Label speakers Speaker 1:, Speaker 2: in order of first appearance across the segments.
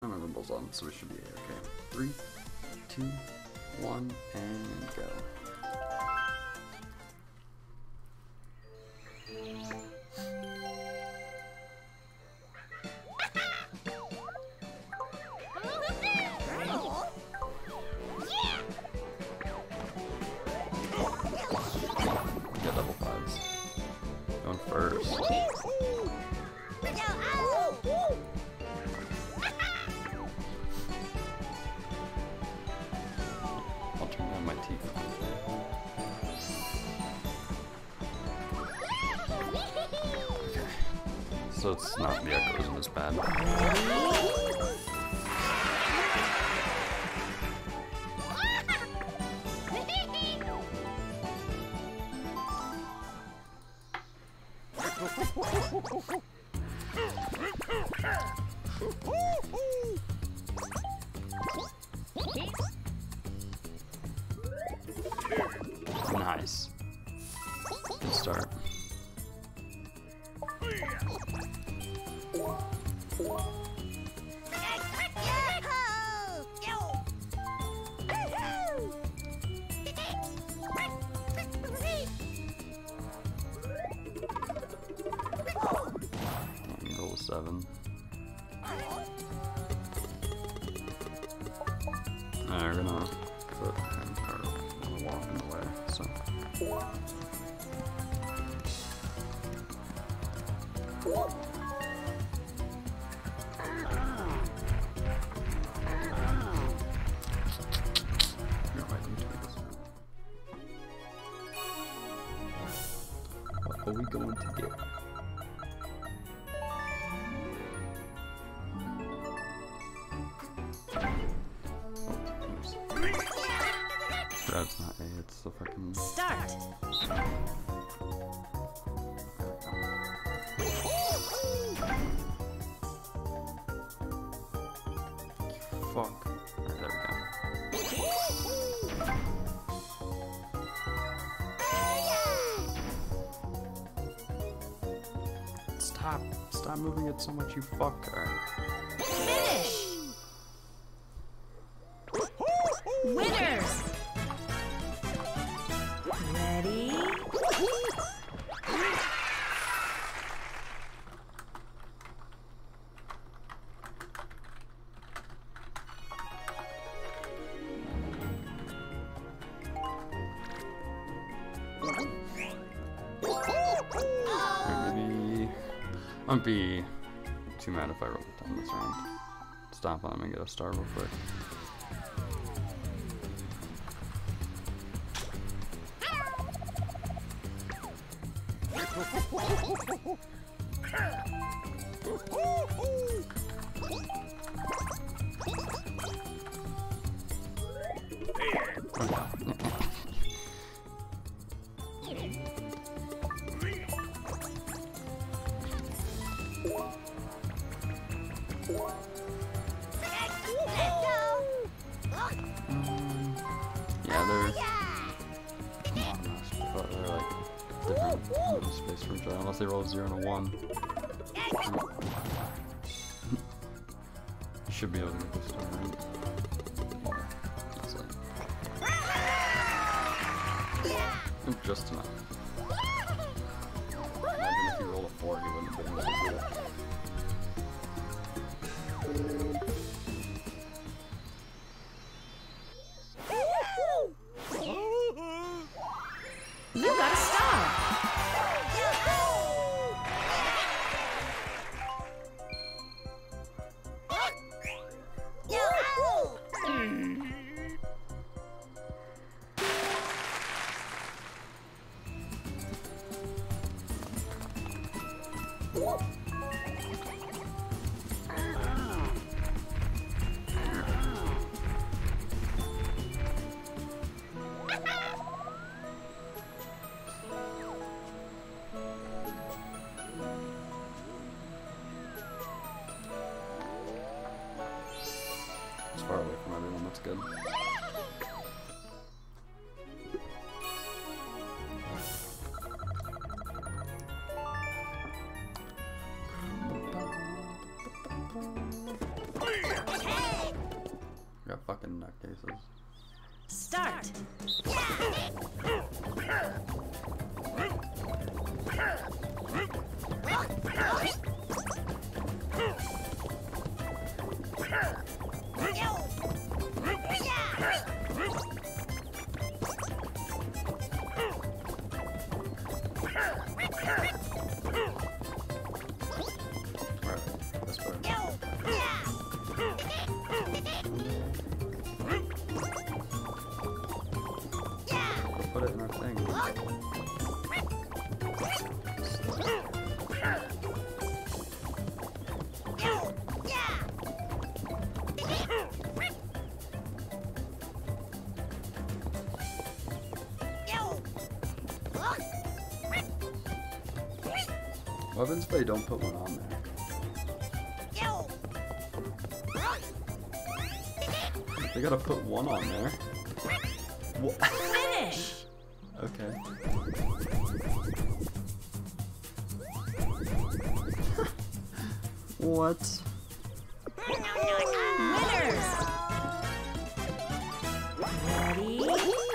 Speaker 1: Memorable's on, so we should be okay. 3, 2, 1, and go. Yeah, double fives. Going first. I'll turn down my teeth. Okay. So it's not, the echo isn't as bad. Nice. Good start. Roll 7. We're gonna put him or walk in the way, so. What are we going to get? That's not A, it's the fucking
Speaker 2: start.
Speaker 1: Fuck. Alright, there we go. Stop moving it so much, you fuck. Alright.
Speaker 2: Finish. Winners. Ready?
Speaker 1: Maybe I won't be too mad if I roll it down this round. Stop on him and get a star real quick. Yeah, they're like different space for each other, unless they roll a 0 and a 1. You should be able to get this star, right? Yeah, that's like just enough. Imagine if you rolled a 4, you wouldn't have been able to do it.
Speaker 2: You got a star. It's far away from everyone, that's good.
Speaker 1: fucking nutcases.
Speaker 2: Start.
Speaker 1: Alright, this way. Put it in our thing. What happens if they don't put one on there? They gotta put one on there. What?
Speaker 2: Finish.
Speaker 1: Okay. What?
Speaker 2: Winners. Ready?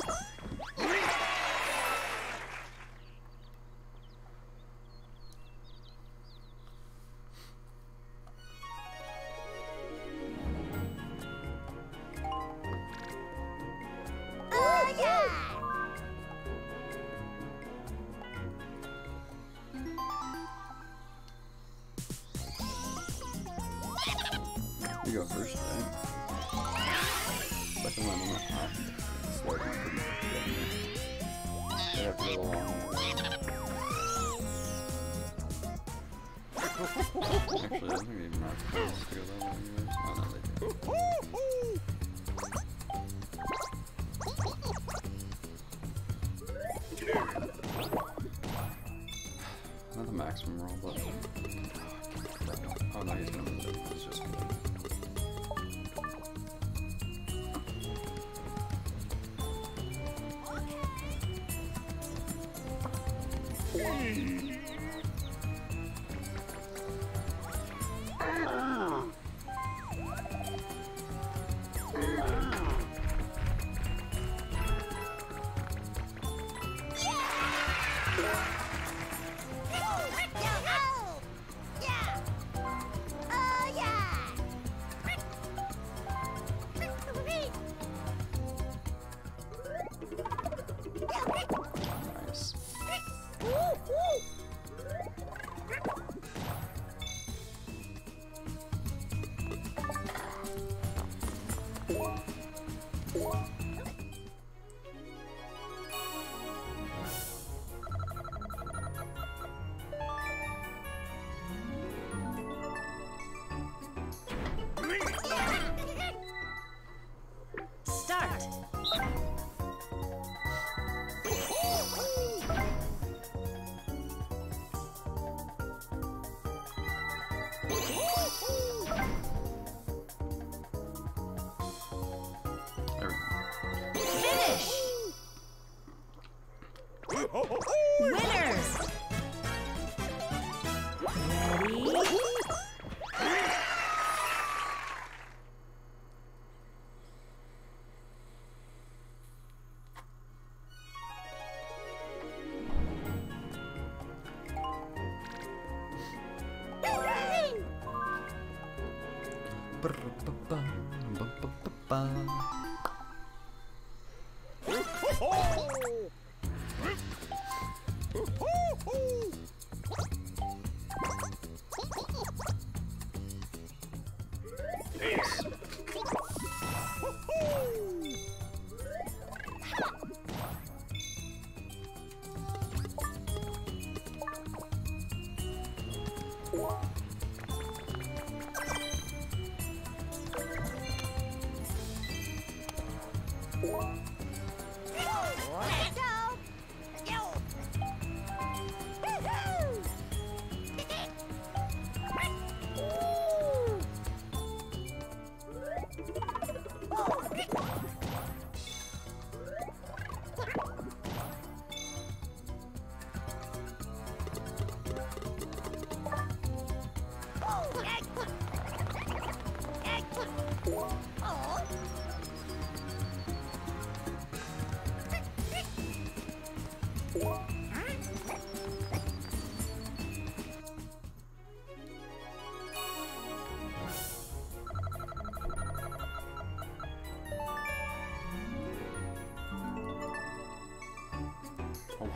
Speaker 1: You go first, right? Second one, I'm not hot. Starting pretty good. They have to go along. Actually, I don't think they even have to go that way anyways. Oh, no, they do. Not the maximum roll, but... Oh no, he's gonna move it. It's just good. Nice.
Speaker 2: Start.
Speaker 1: There we go.
Speaker 2: Finish. Winners. Ready?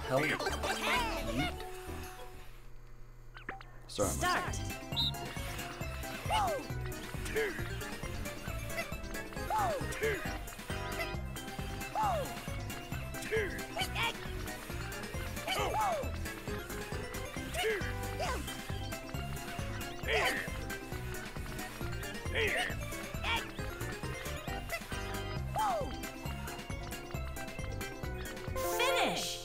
Speaker 1: hell? Yeet. Sorry.
Speaker 2: Start. Finish.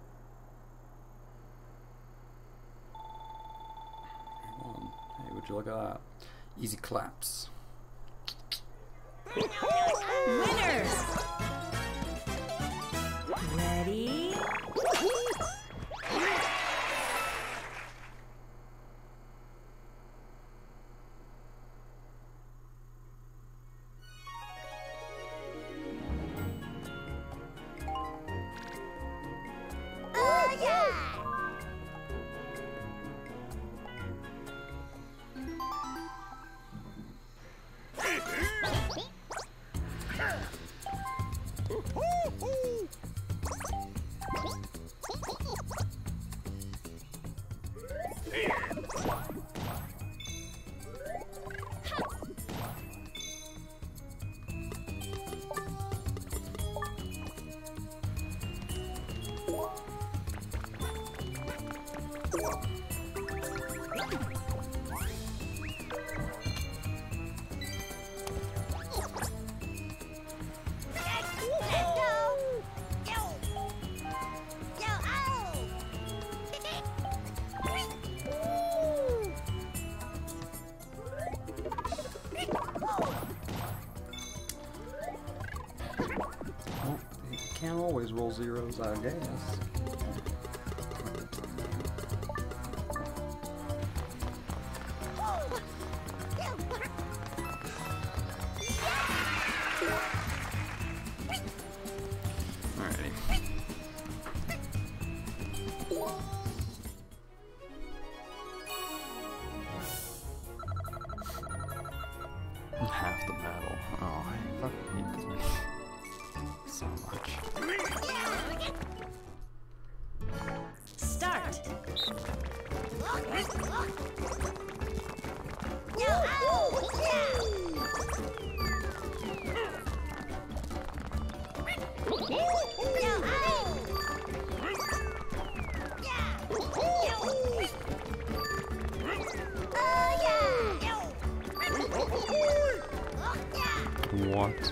Speaker 1: Hey, would you look at that? Easy claps.
Speaker 2: Winners. Ready?
Speaker 1: Well, you can't always roll zeros, I guess. Alrighty. Half the battle. Oh, I fucking hate this game so much.
Speaker 2: Start.
Speaker 1: What?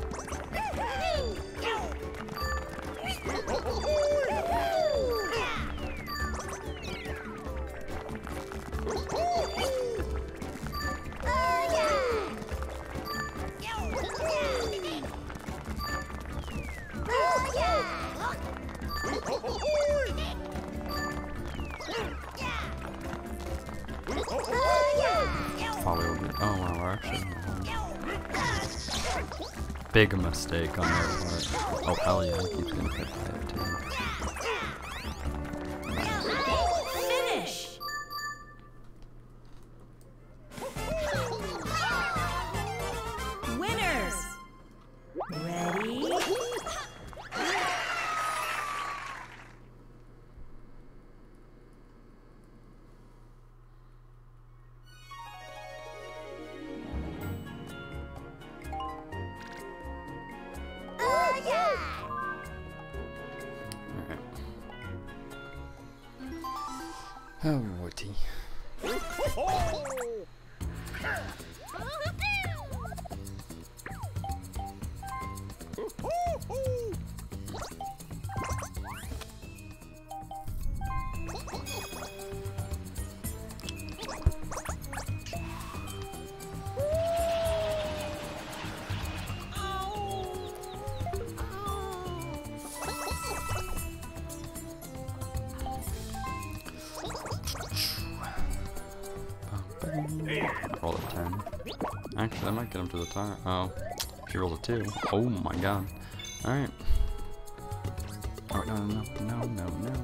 Speaker 1: Probably will be. Oh wow, we're actually. Big mistake on their part. Oh hell yeah, he keeps getting hit by it too.
Speaker 2: Finish. Winners. Ready?
Speaker 1: Oh, Woody. Roll a 10. Actually, I might get him to the tire. Oh, she rolls a 2. Oh my god. Alright. Oh, no.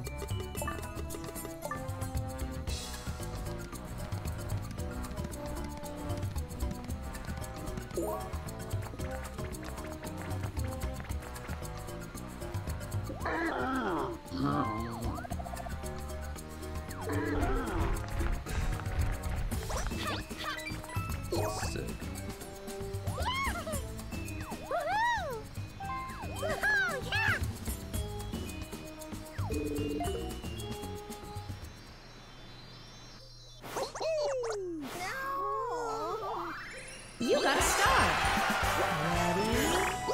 Speaker 1: Sick.
Speaker 2: You got a star. Ready?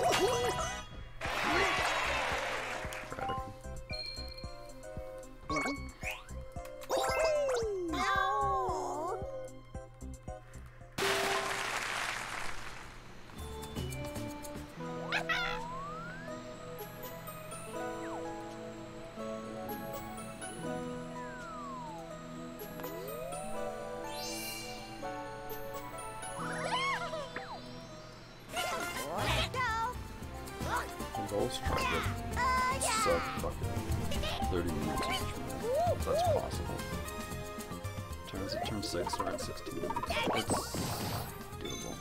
Speaker 1: Goals try to sub fucking 30 minutes each minute. If that's possible. Turns at turn 6 around 16 minutes. It's doable.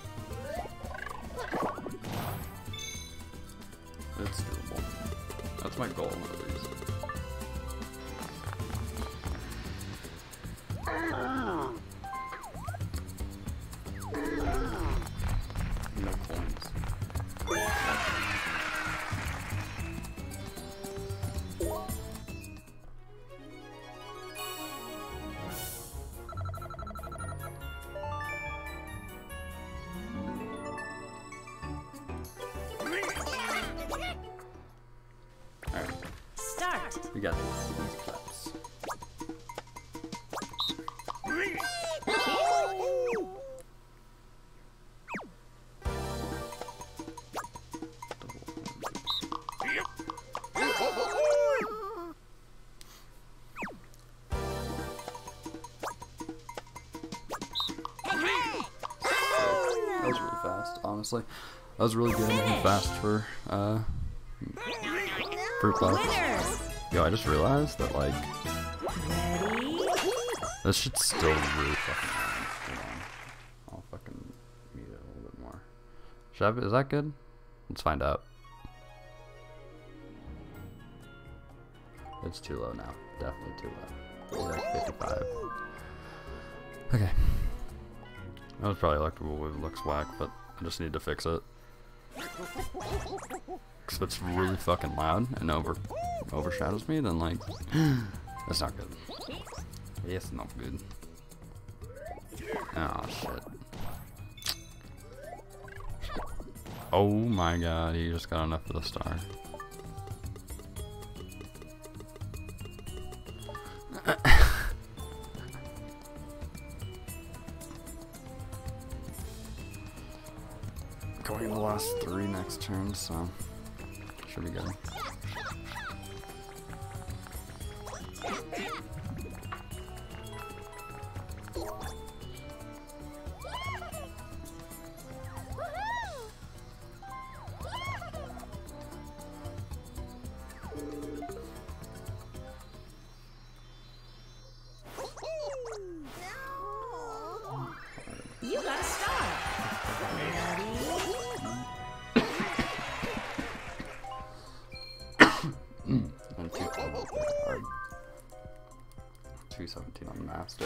Speaker 1: It's doable. That's my goal at least. No coins. Alright.
Speaker 2: Start.
Speaker 1: We got these claps. That was really fast, honestly. That was really good and fast for fruit box.
Speaker 2: Winners.
Speaker 1: Yo, I just realized that like
Speaker 2: Ready?
Speaker 1: this shit's still really fucking long. Hold on. I'll fucking mute it a little bit more. Is that good? Let's find out. It's too low now. Definitely too low. It's like 55. Okay. That was probably electrical. It looks whack, but I just need to fix it. Cause if it's really fucking loud and overshadows me, then like that's not good. It's not good. Oh shit. Oh my god, he just got enough for the star. Going in the last 3 next turn, so should be good.
Speaker 2: You got a star. Ready?
Speaker 1: And 212 hard. 217 on the master.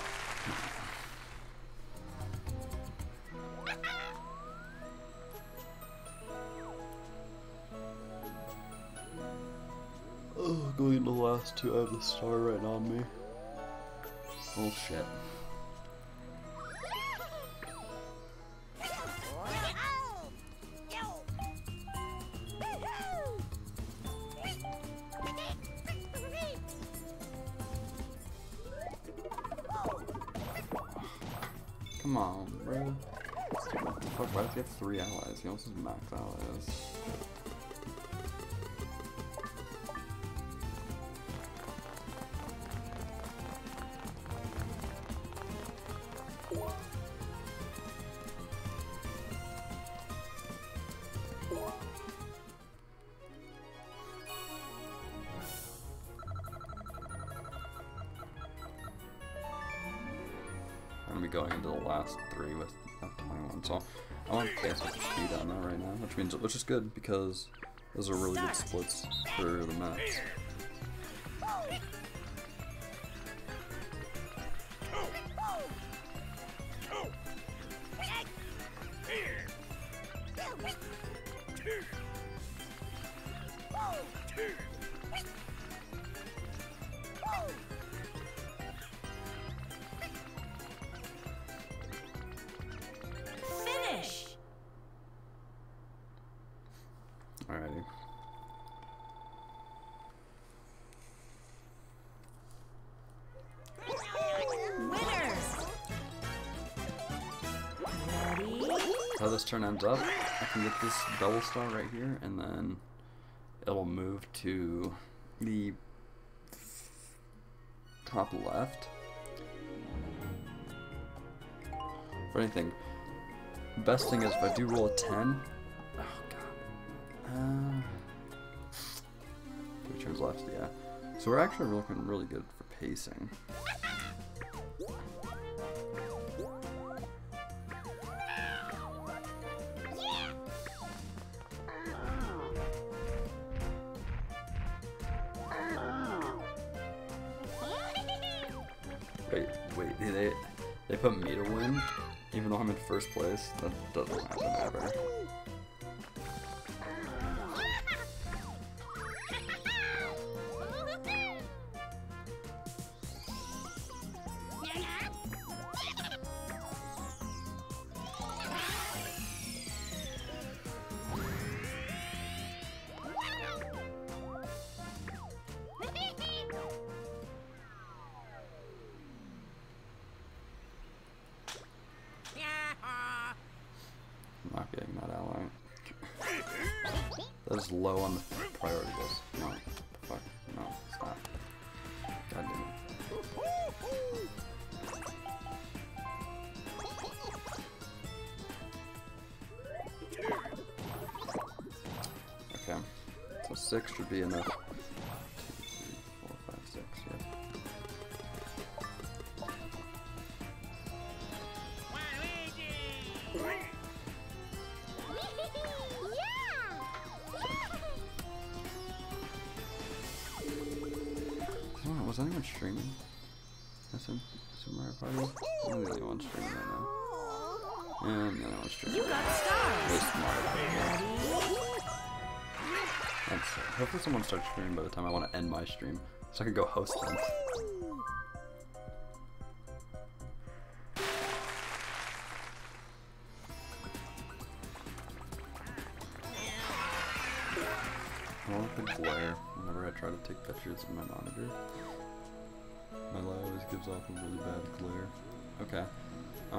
Speaker 1: Oh, going to the last 2, I have the star right on me. Oh shit. Come on, bro. What the fuck? Why does he have 3 allies? He also has max allies. I'm gonna be going into the last 3 with F21, so I want to guess what the speed on that right now, which is good because Those are really good splits for the Mets.
Speaker 2: Finish.
Speaker 1: Alrighty.
Speaker 2: Winners. Ready?
Speaker 1: How this turn ends up, I can get this double star right here, and then it'll move to the top left. For anything, best thing is if I do roll a 10. Oh god. 3 turns left, yeah. So we're actually looking really good for pacing. Wait, they put me to win, even though I'm in first place? That doesn't happen ever. I'm not getting that ally. That is low on the priority list. No. Fuck. No, stop. God damn it. Okay. So 6 should be enough. 2, 3, 4, 5, 6, yep. Was anyone streaming? Super Mario Party? I'm the only one streaming right now. Yeah, I'm the only one streaming.
Speaker 2: You got stars.
Speaker 1: They're smart.
Speaker 2: Ready?
Speaker 1: Hopefully someone starts streaming by the time I want to end my stream, so I can go host them. I want a glare whenever I try to take pictures of my monitor. My light always gives off a really bad glare. Okay. I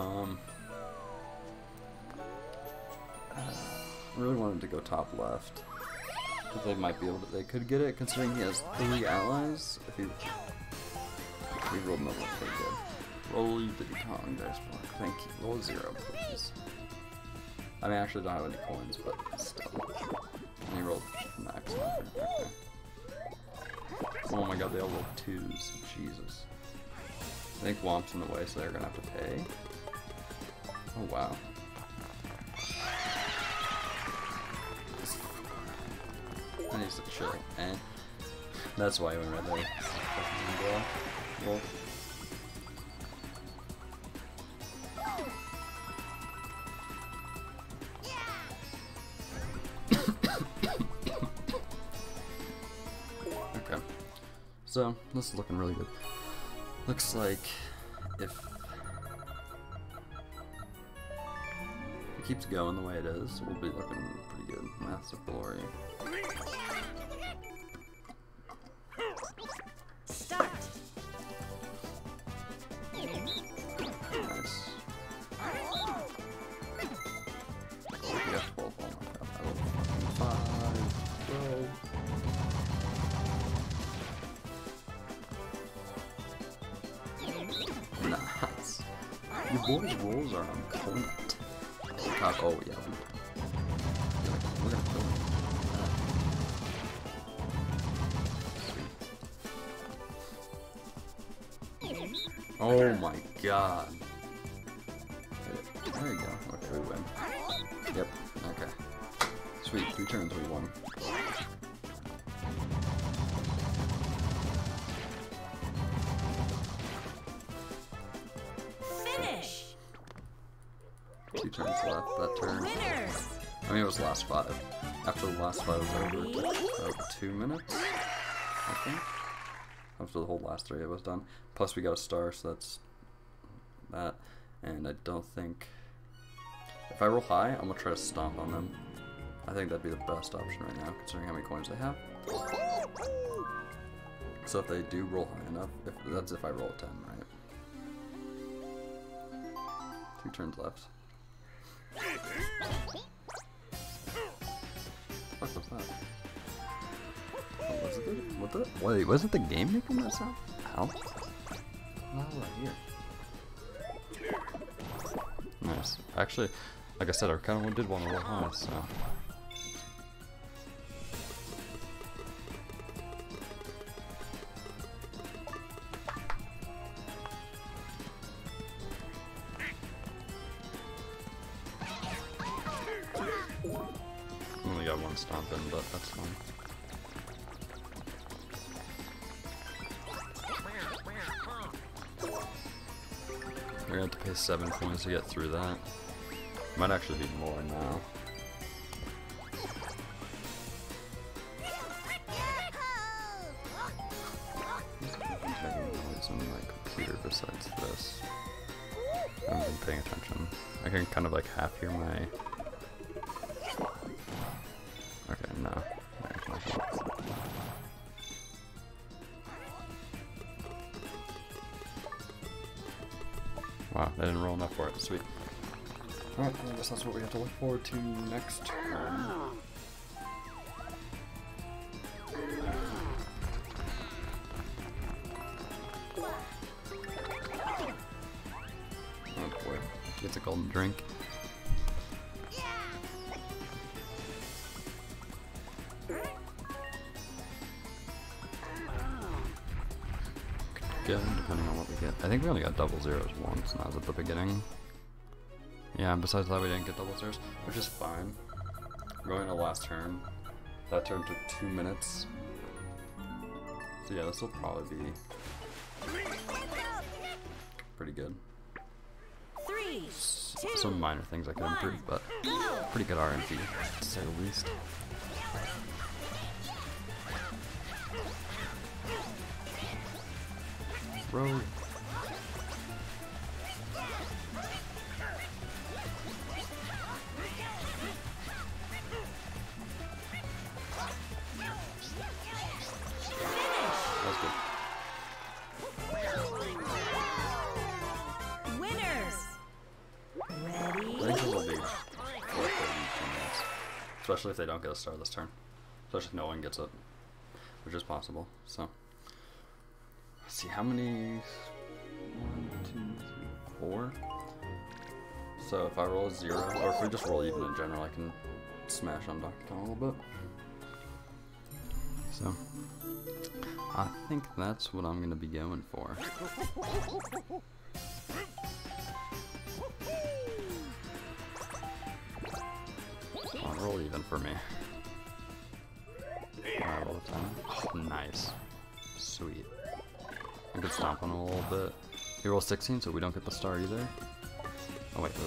Speaker 1: really wanted to go top left. But they might be able to, they could get it considering he has 3 allies. If he rolled them, pretty good. Roll you Diddy Kong dice block. Thank you. Roll 0, please. I mean, I actually don't have any coins, but still. And he rolled max. Okay. Oh my god, they all rolled 2s. Jesus. I think Womp's in the way, so they're gonna have to pay. Oh wow. And he's a chill. And that's why he went right there. Well. Okay. So, this is looking really good. Looks like if it keeps going the way it is, we'll be looking pretty good. Maths of Glory.
Speaker 2: Start.
Speaker 1: Nice. Yeah, 12. Oh my god. I love 5, 12. Nice. Your boys' rolls are on point. God, oh yeah. We're gonna kill him. Sweet. Oh my god. There you go. Okay, we win. Yep. Okay. Sweet. 3 turns, we won. that turn.
Speaker 2: Winners.
Speaker 1: I mean, it was last 5. After the last 5 was over, it took about 2 minutes, I think. After the whole last 3 it was done. Plus we got a star, so that's that. And I don't think... If I roll high, I'm gonna try to stomp on them. I think that'd be the best option right now, considering how many coins they have. So if they do roll high enough, that's if I roll a 10, right? 2 turns left. What was that? Wait, was it the game making that sound? How? Not right here. Nice. Actually, like I said, I kind of did want to roll high, so. Only got 1 stomp in, but that's fine. We're gonna have to pay 7 coins to get through that. Might actually be more now. On my computer besides this. I haven't been paying attention. I can kind of like half hear my... Okay, no. Wow, I didn't roll enough for it. Sweet. Alright, I guess that's what we have to look forward to next turn. Oh boy, gets a golden drink. Good, depending on what we get. I think we only got double zeros once, and that was at the beginning. Yeah, and besides that we didn't get double zeros, which is fine. Going to last turn. That turn took 2 minutes. So yeah, this will probably be pretty good.
Speaker 2: 3, 2,
Speaker 1: Some minor things I could improve, but pretty good RNG, to say the least. Road. That's good.
Speaker 2: Winners. Ready?
Speaker 1: I think this will be 4 minutes. Especially if they don't get a star this turn. Especially if no one gets it. Which is possible, so. Let's see, how many? 1, 2, 3, 4. So if I roll a 0, or if we just roll even in general, I can smash on Dr. Kong a little bit. So I think that's what I'm gonna be going for. Oh, roll even for me. Alright, roll the 10. Oh, nice. Sweet. I could stomp on him a little bit. He rolls 16, so we don't get the star either. Oh, wait.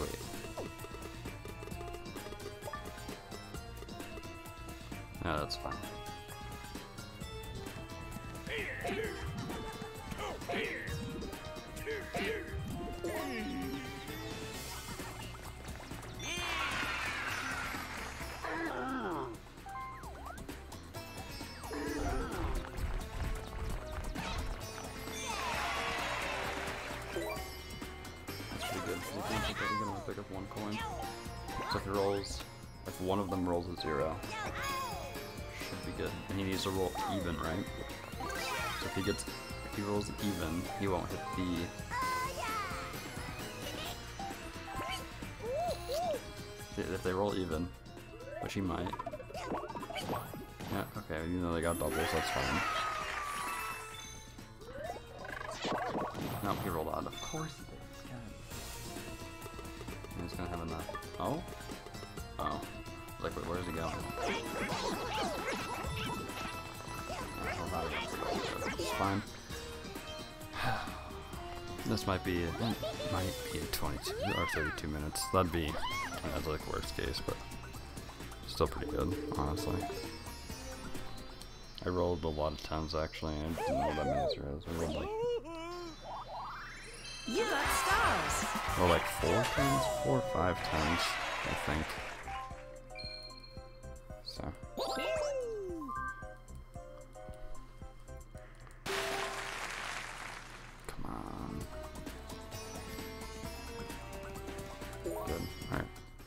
Speaker 1: Yeah, that's fine. We're gonna pick up 1 coin. So if he rolls, if one of them rolls a 0, should be good. And he needs to roll even, right? So if he rolls even, he won't hit the. If they roll even, which he might. Yeah, okay. Even though they got doubles, that's fine. No, he rolled out. Of course he did. He's gonna have enough. Oh? Oh. Like, wait, where's he going? It's fine. This might be 22 or 32 minutes. That'd be I mean, that's like worst case, but still pretty good, honestly. I rolled a lot of 10s actually, and I didn't know that many zeros. I rolled like,
Speaker 2: You got stars.
Speaker 1: well, like 4 10s, 4 or 5 10s, I think. So. Come on. Good. Alright.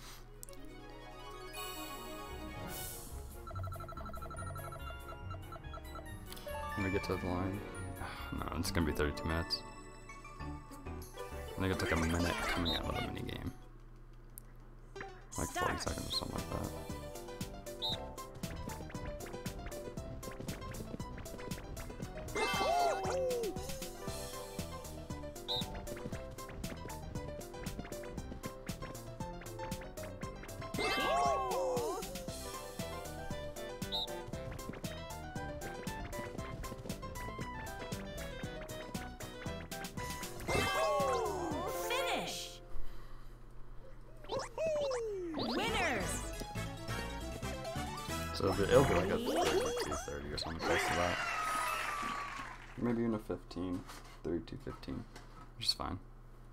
Speaker 1: When we get to the line. No, it's gonna be 32 minutes. I think it's like a minute coming out of the minigame. Like 40 seconds or something like that.
Speaker 2: Finish. Winners.
Speaker 1: So it'll be like a 32-30 or something close to that. Maybe even a 15, 32-15, which is fine.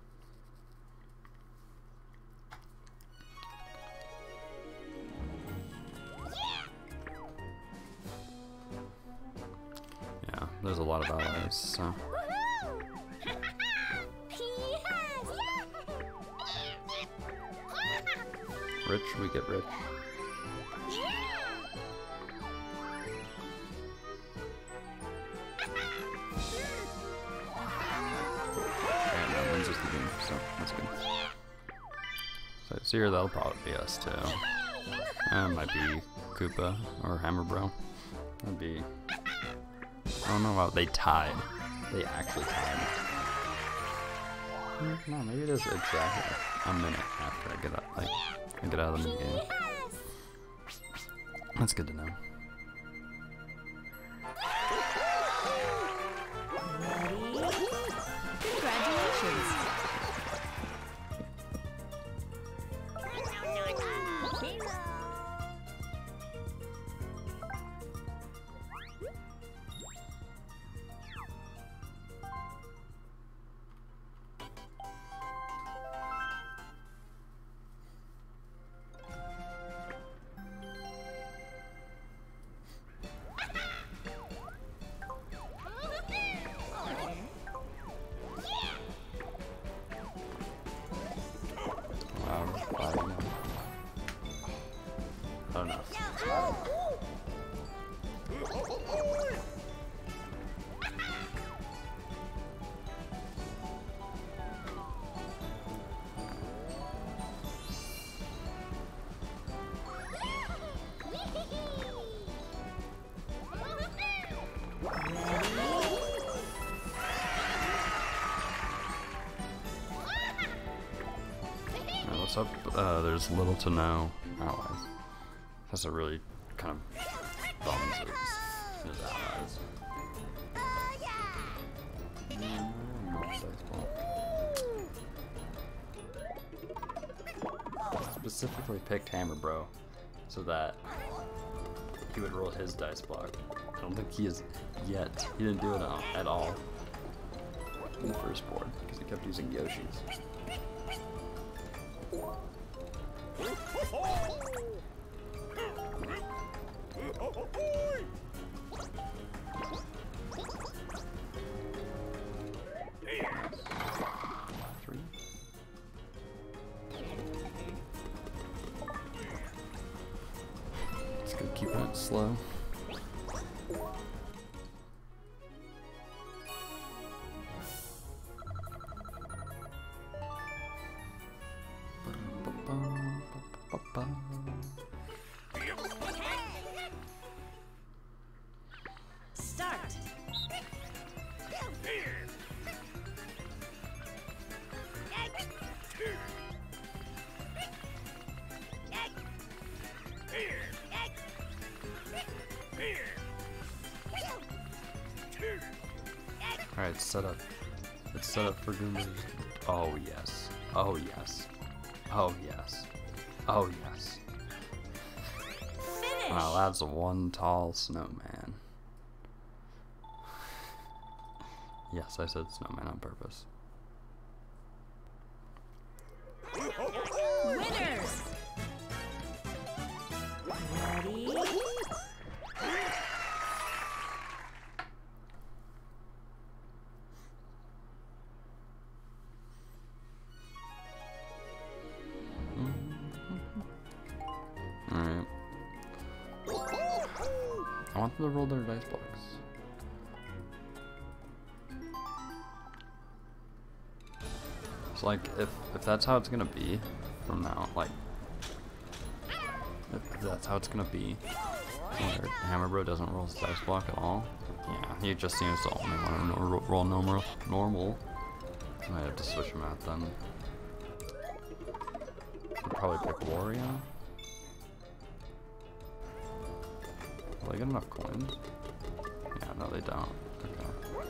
Speaker 1: Yeah, there's a lot of allies, so. Rich, we get rich. And that wins us the game, so that's good. So it's here, that'll probably be us too. And it might be Koopa or Hammer Bro. That'd be. I don't know how they tied. They actually tied. No, maybe it is exactly a minute after I get out, like, I get out of the minigame. That's good to know.
Speaker 2: Ready? Congratulations.
Speaker 1: I don't know. What's up? There's little to no allies. That's a really kind of bums his allies. Specifically picked Hammer Bro so that he would roll his dice block. I don't think he is yet. He didn't do it at all in the first board because he kept using Yoshi's. Just gonna keep it slow.
Speaker 2: Start.
Speaker 1: Alright, it's set up. It's set up for Goombas. Oh yes. Oh yes. Oh yes. Oh, yes.
Speaker 2: Finish.
Speaker 1: Wow, that's one tall snowman. Yes, I said snowman on purpose.
Speaker 2: Winners. Ready?
Speaker 1: Alright. I want them to roll their dice blocks. It's like, if that's how it's gonna be from now, like, if that's how it's gonna be, where Hammer Bro doesn't roll his dice block at all, yeah, he just seems to only want to roll normal. I might have to switch him out then. I'd probably pick Wario. Will they get enough coins? Yeah, no they don't. Okay.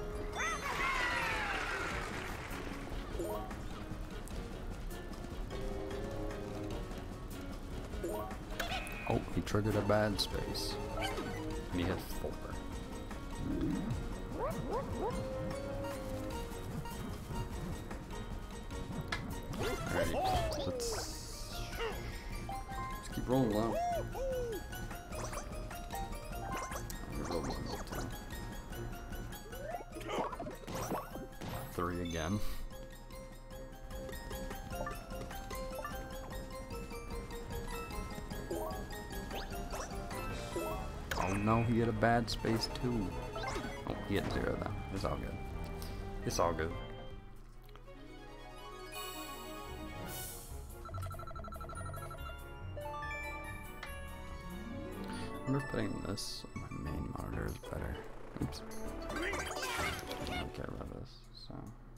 Speaker 1: Oh, he triggered a bad space. And he hit 4. Alright, let's keep rolling low. Roll 1, roll 2. 3 again. Oh no, he had a bad space too. Oh, he had 0 though. It's all good. It's all good. I wonder if putting this on my main monitor is better. Oops. I'll get rid of this, so.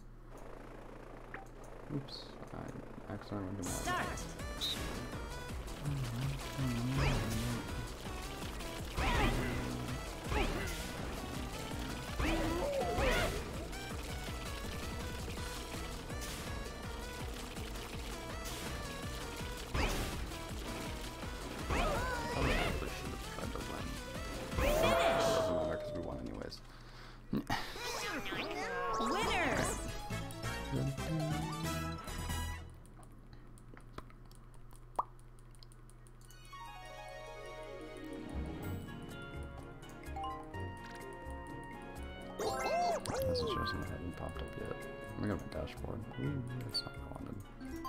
Speaker 1: Oops. I accidentally went to my
Speaker 2: Start. Winners.
Speaker 1: This is just hasn't popped up yet. We got my dashboard. Ooh, that's not what I wanted.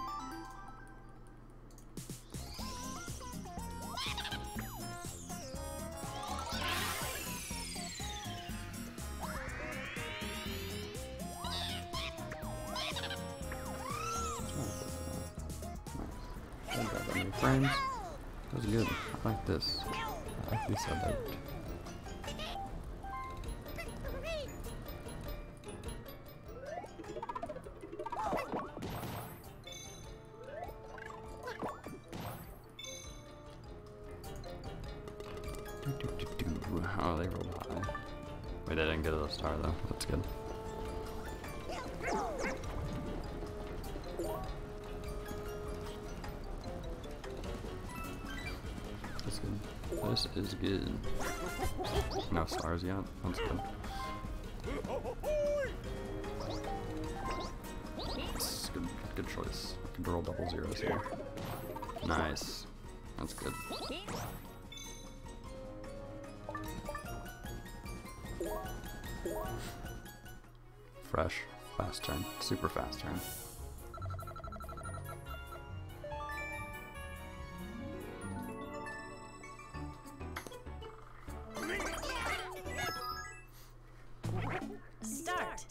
Speaker 1: Nice. I got that many frames. That was good. I like this. I like this setup. Oh, they rolled high. Wait, I didn't get a star though. That's good. That's good. This is good. No stars yet. That's good. That's good. Good choice. I can roll double zeros here. Nice. That's good. Fresh, fast turn, super fast turn.
Speaker 2: Start.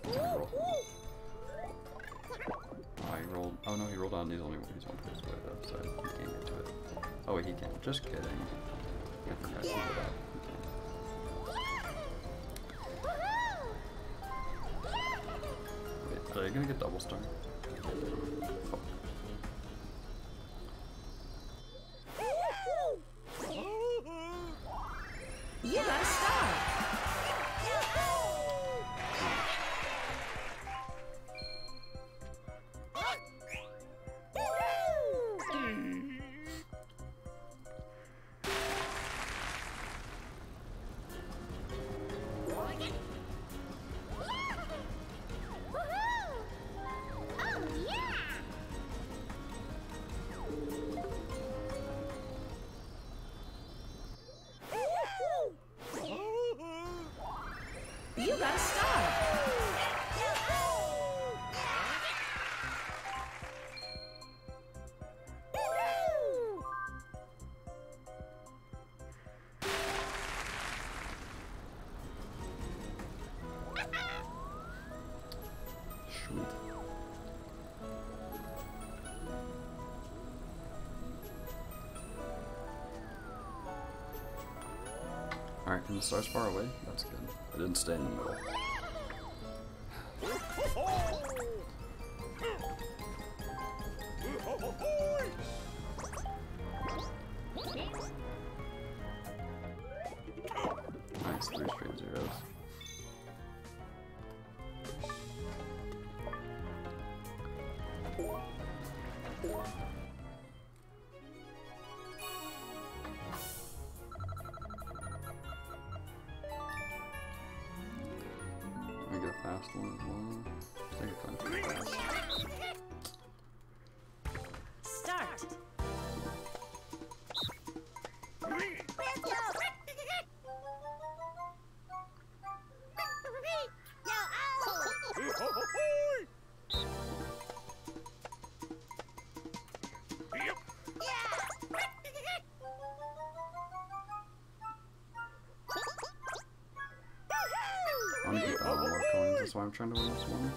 Speaker 1: Roll. Oh, he rolled. Oh no, he rolled on. He's one place away though, so he can't get to it. Oh wait, he can. Just kidding. I forgot he rolled out. Wait, are they gonna get double star? Fuck.
Speaker 2: You got a star. You got a star.
Speaker 1: Sweet. Alright, and the star's far away? That's good. I didn't stay in the middle. Nice, 3 straight zeros. We get a fast one as well. Take your time for fast.
Speaker 2: Start.
Speaker 1: I want to get more coins, that's why I'm trying to win this one.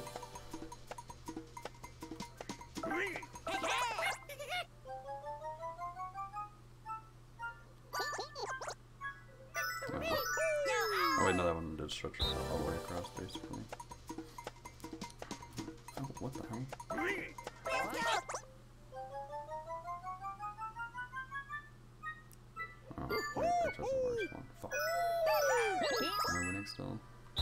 Speaker 1: Oh wait, no, that one did stretch itself all the way across, basically. Oh, what the hell? Oh, wait, I chose the worst one. Fuck. Am I winning still?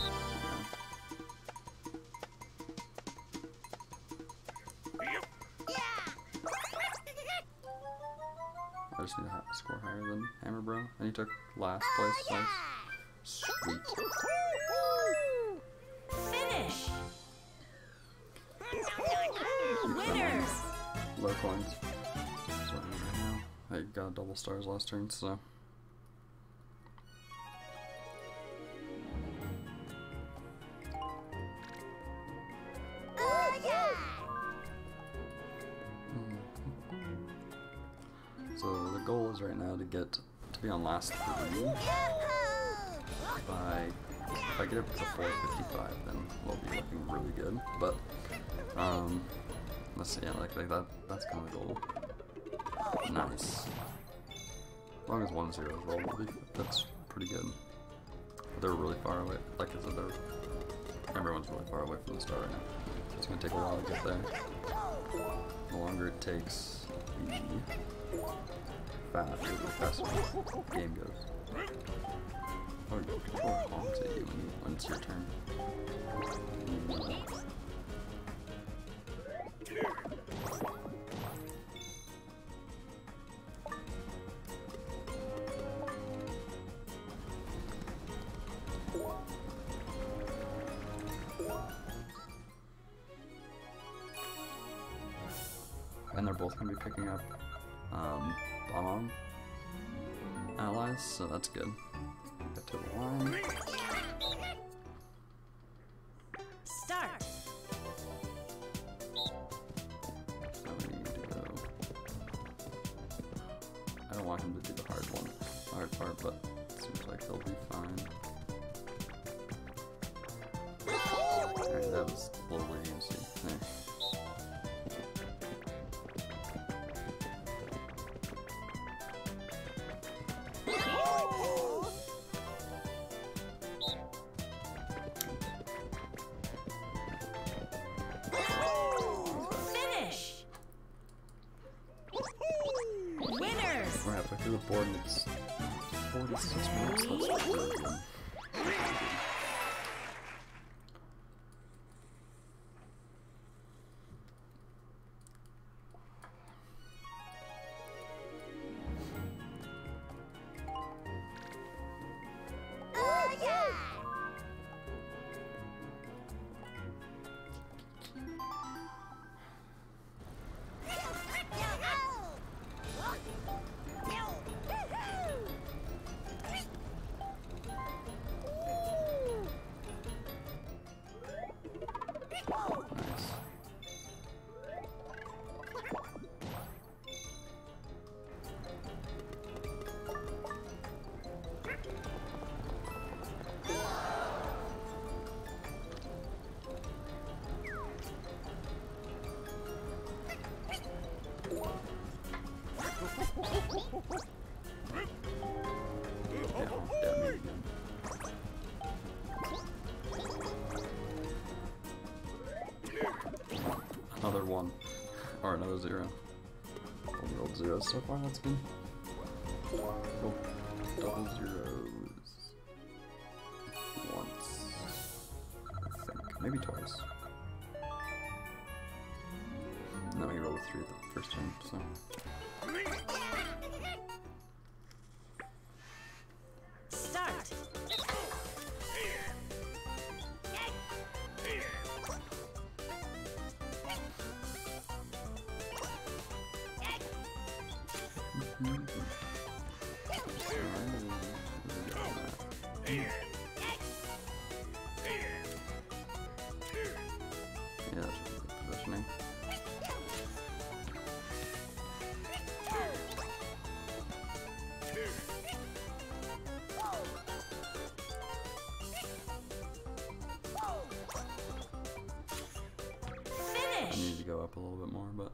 Speaker 1: I just need to score higher than Hammer Bro. And he took last place. Nice. Sweet.
Speaker 2: Finish. Winners.
Speaker 1: Low coins. So right now, I got double stars last turn, so. So the goal is right now to get to be on last 3. If I get it before 55, then we'll be looking really good. But let's see, yeah, like that. That's kind of the goal. Nice. As long as 1 0 is rolled, that's pretty good. But they're really far away. Like I said, everyone's really far away from the star right now. So it's gonna take a while to get there. The longer it takes, the faster the game goes. Oh, your controller honks at you when it's your turn. And they're both going to be picking up bomb allies, so that's good. Get to the line.
Speaker 2: Start.
Speaker 1: So we need to go. I don't want him to do the hard part, but it seems like he'll be fine. Alright, that this little where you can see. There.
Speaker 2: Finish. Winners.
Speaker 1: We're halfway through the board and it's 46 minutes. That's really good. Another one. Or another 0. Only old zeros so far, that's good. Oh, double zeros. Once. I think. Maybe twice. No, he rolled a 3 the first turn, so.
Speaker 2: Start.
Speaker 1: Yeah, that's really good positioning. I need to go up a little bit more, but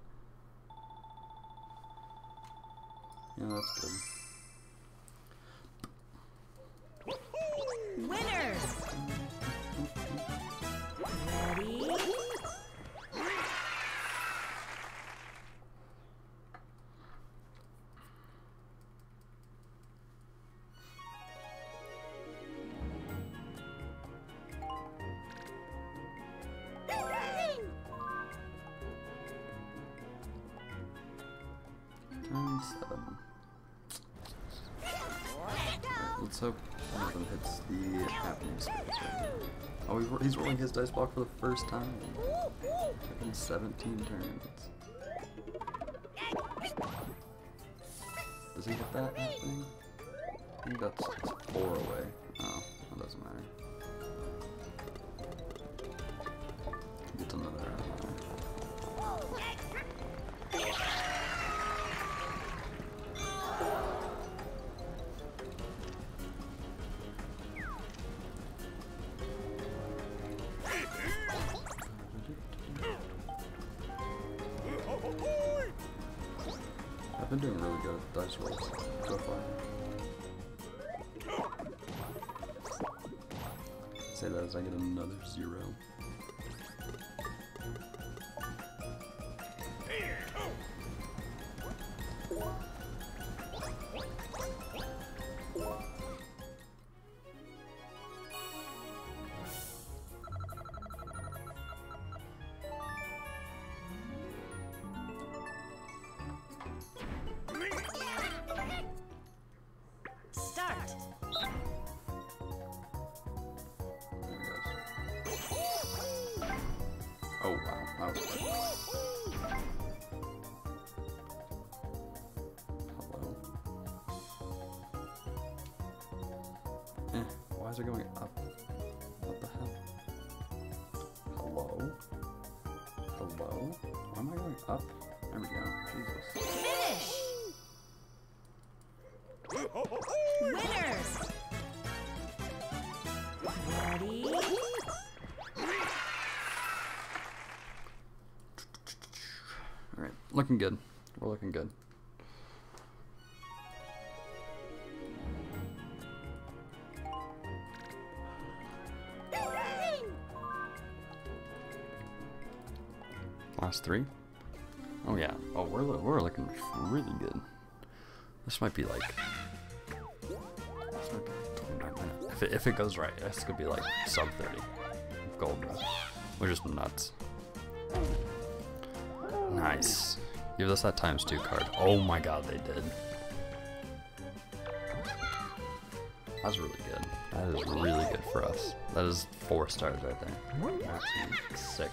Speaker 1: yeah, that's good.
Speaker 2: Winners. Ready?
Speaker 1: Turn 7. Let's hope one of them hits the happening space right here. Oh, he's rolling his dice block for the first time. In 17 turns. Does he hit that happening? I think that's 4 away. Oh, that doesn't matter. Gets another I've been doing really good at dice rolls so far. Say that as I get another 0.
Speaker 2: Start.
Speaker 1: Oh wow, that was quick. Hello. Why is it going up? What the hell? Hello? Hello? Why am I going up? There we go. Jesus.
Speaker 2: Finish. Winners. Ready?
Speaker 1: Alright, looking good. We're looking good. Last 3? Oh yeah. Oh, we're looking really good. This might be like 29 minutes. If it goes right, this could be like sub 30 gold rush, which is nuts. Nice. Give us that ×2 card. Oh my god, they did. That's really good. That is really good for us. That is 4 stars right there. Actually, 6.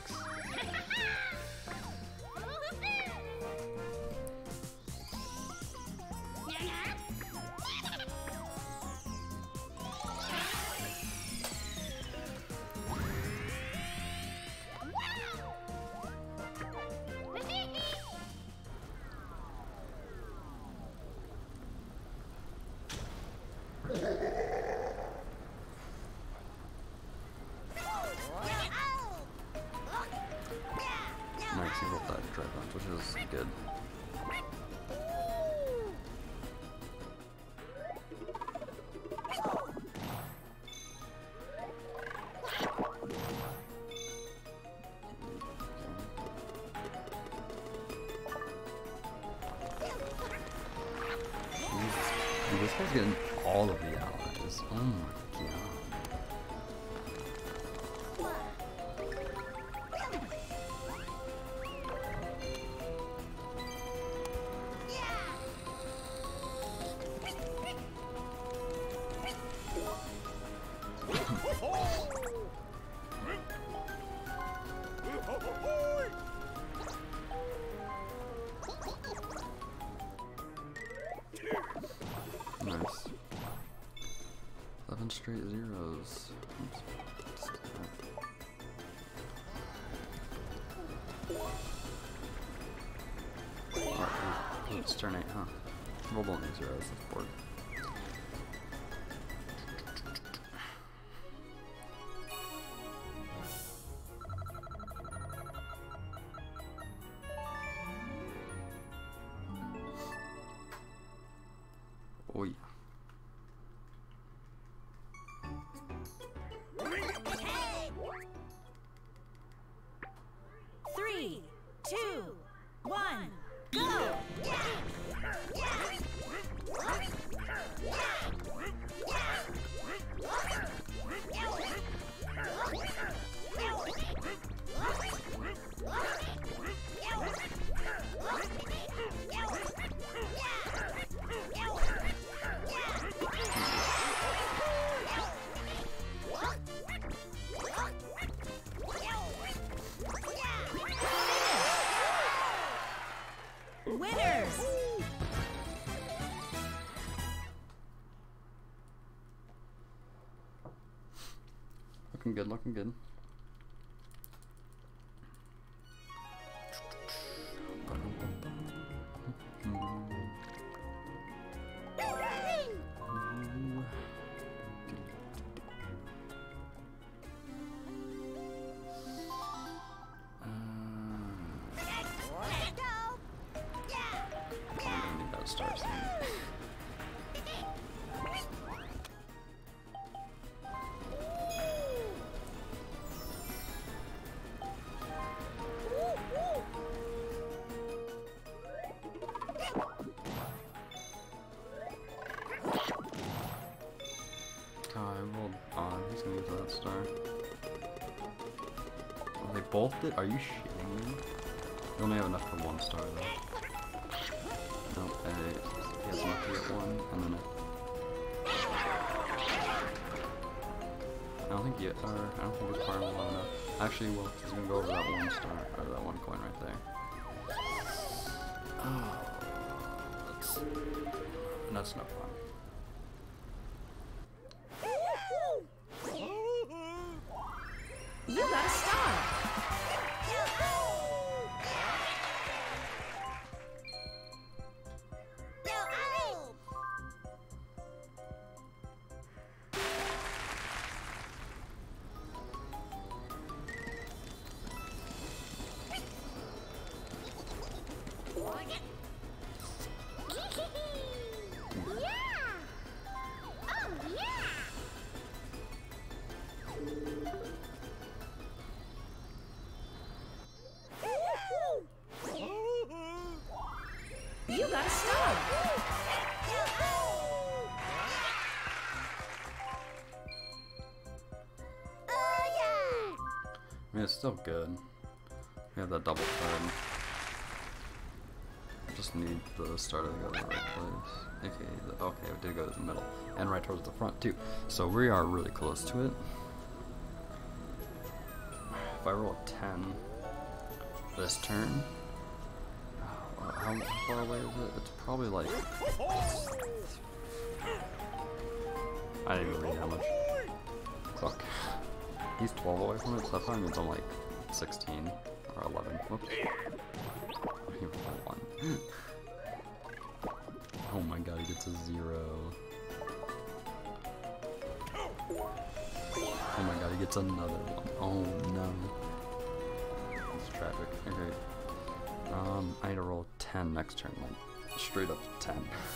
Speaker 1: Nice, he rolled that dry punch, which is good. Dude, this guy's getting all of the allies. Oh my god. Nice. 11 straight zeros. Oops. Oh, it's turn 8, huh? Rolled only zeros, that's bored. Oh yeah.
Speaker 2: Three, two, one, go! Winners!
Speaker 1: Looking good, looking good. Stars. I rolled on. He's gonna get to that star. Oh, they both did? Are you shitting me? You only have enough for 1 star though. Nope, he has enough to get 1, and then I don't think it's far low enough. Actually, well, he's gonna go over that 1 star, or that 1 coin right there. Oh, that's no fun.
Speaker 2: You got a star!
Speaker 1: I mean, it's still good. We have that double card. I just need the starter to go to the right place. Okay, it did go to the middle. And right towards the front, too. So we are really close to it. If I roll a 10 this turn, how far away is it? It's probably like... I didn't even read how much. Fuck. He's 12 away from it, so that probably means I'm like 16 or 11. Whoops. He rolled 1. Oh my god, he gets a 0. Oh my god, he gets another 1. Oh no. It's tragic. Okay. I need to roll 10 next turn, like straight up 10.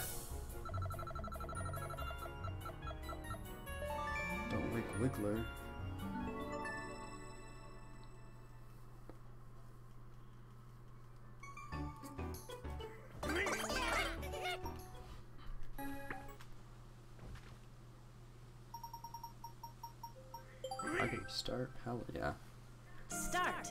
Speaker 1: Don't wake Wiggler. I can start? Hell yeah.
Speaker 2: Start.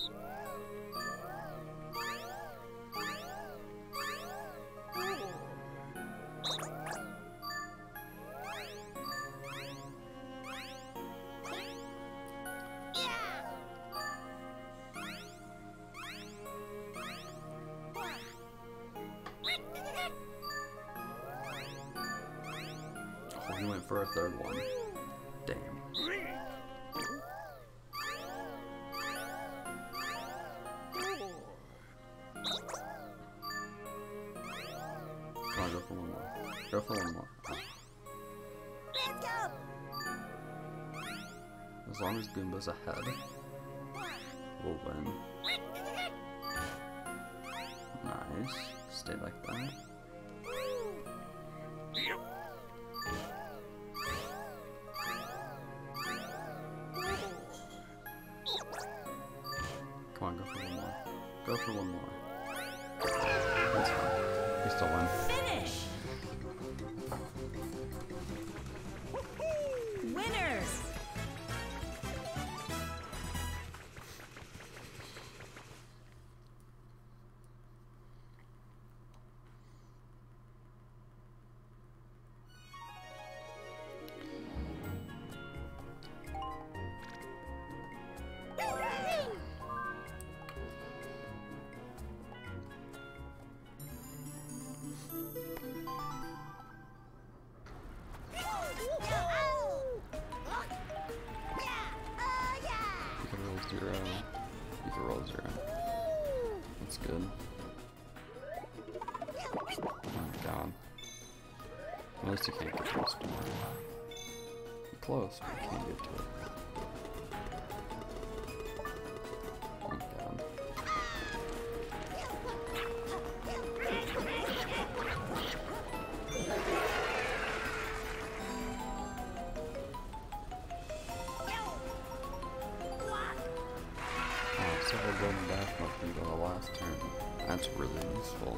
Speaker 1: Oh, he went for a third one. Damn. Come on, go for one more. Go for one more. Oh. As long as Goomba's ahead, we'll win. Nice. Stay like that. Come on, go for one more. Go for one more. That's fine. We still win.
Speaker 2: Finish. Winners.
Speaker 1: You can roll 0. That's good. Oh my god. At least you can't get close to it. You're close, but you can't get to it. Oh my god. Several golden dash marks when you go the last turn. That's really useful.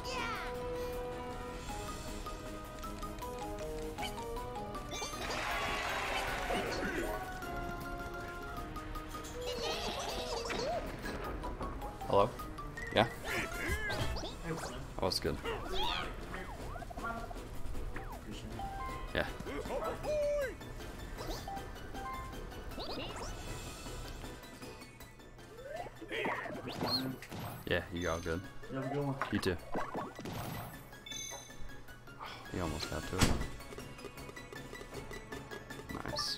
Speaker 1: Hello? Yeah? Oh, that's good. Yeah. Yeah, you all good.
Speaker 3: You have a good one.
Speaker 1: You too. Oh, he almost got to it. Nice.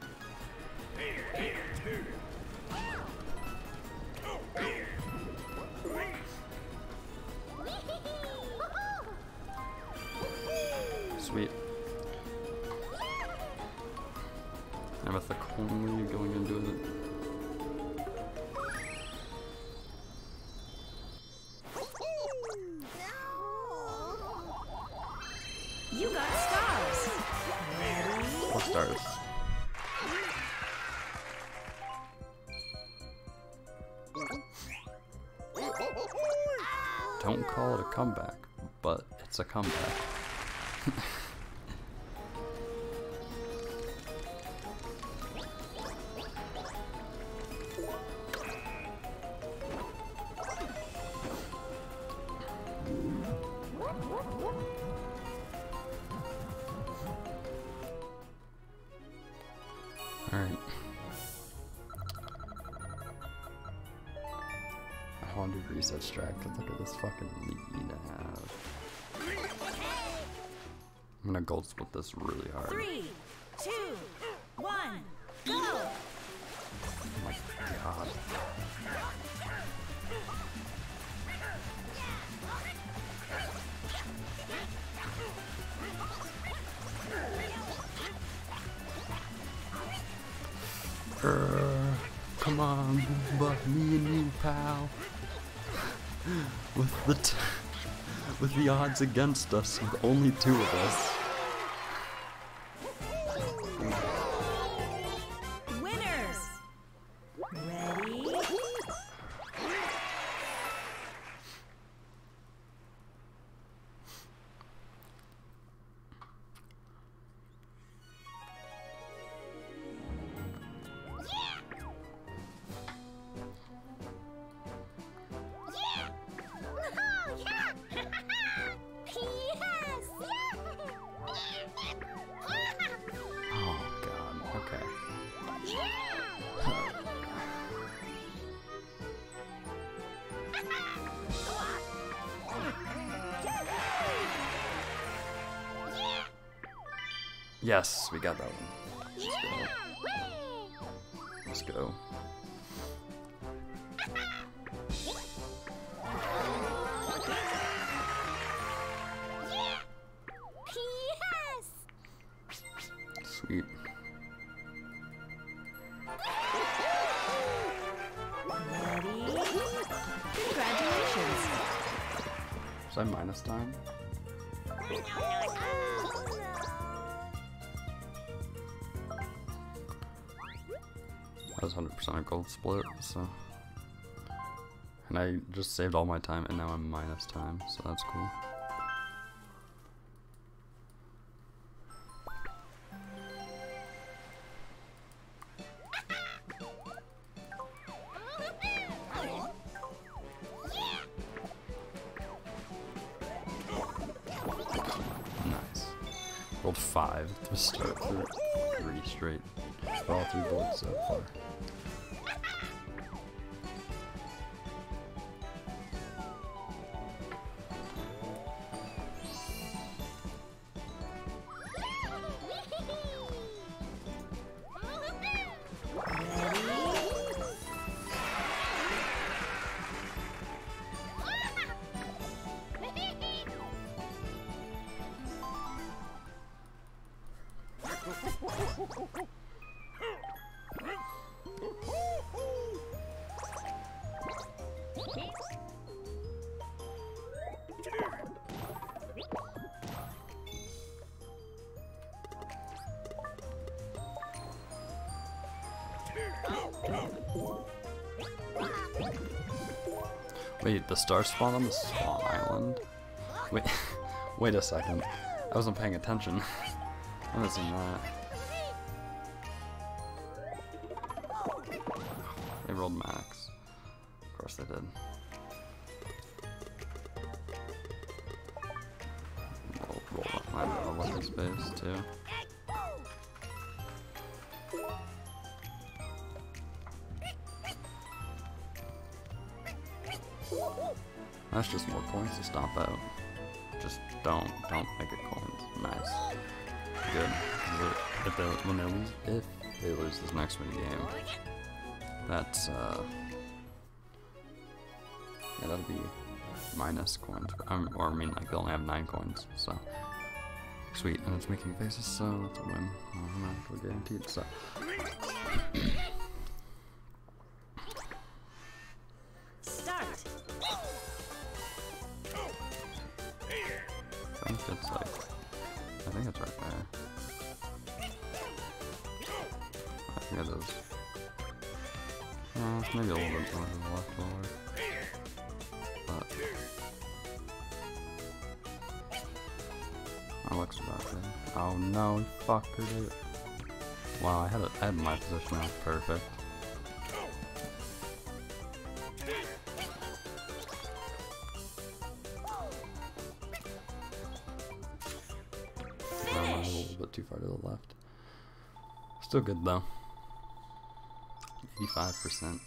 Speaker 1: Sweet. And with the coin, where are you going into it?
Speaker 2: You got stars.
Speaker 1: What stars? Don't call it a comeback, but it's a comeback. Alright. I want to do reset strat because look at this fucking lead I have. I'm gonna gold split this really hard.
Speaker 2: 3, 2, 1, go!
Speaker 1: Oh my god. Come on, but me and you, pal. With the odds against us, with only 2 of us.
Speaker 2: Winners! Ready?
Speaker 1: Oh god, okay. Yes, we got that one. Let's go. Sweet.
Speaker 2: Ready? Congratulations!
Speaker 1: Was I minus time? That was 100% a gold split, so. And I just saved all my time, and now I'm minus time, so that's cool. Nice. Rolled 5 to start for 3 straight. For all 3 boards so far. Wait, the star spawned on the spawn island? Wait, wait a second. I wasn't paying attention. I wasn't seeing that. They rolled max. Of course they did. Roll up my weapon space too. That's just more coins to stomp out. Just don't make it coins. Nice. Good. If they lose this next mini game, that's yeah, that'll be minus coins. Or I mean, like they only have 9 coins. So sweet, and it's making faces, so it's a win. Automatically guaranteed. So. I think it's right there. I think it is. Maybe a little bit more to the left lower. But Alex about it. Oh no, he fuckered it. Wow, I had my position out perfect. A little bit too far to the left. Still good though. 85%.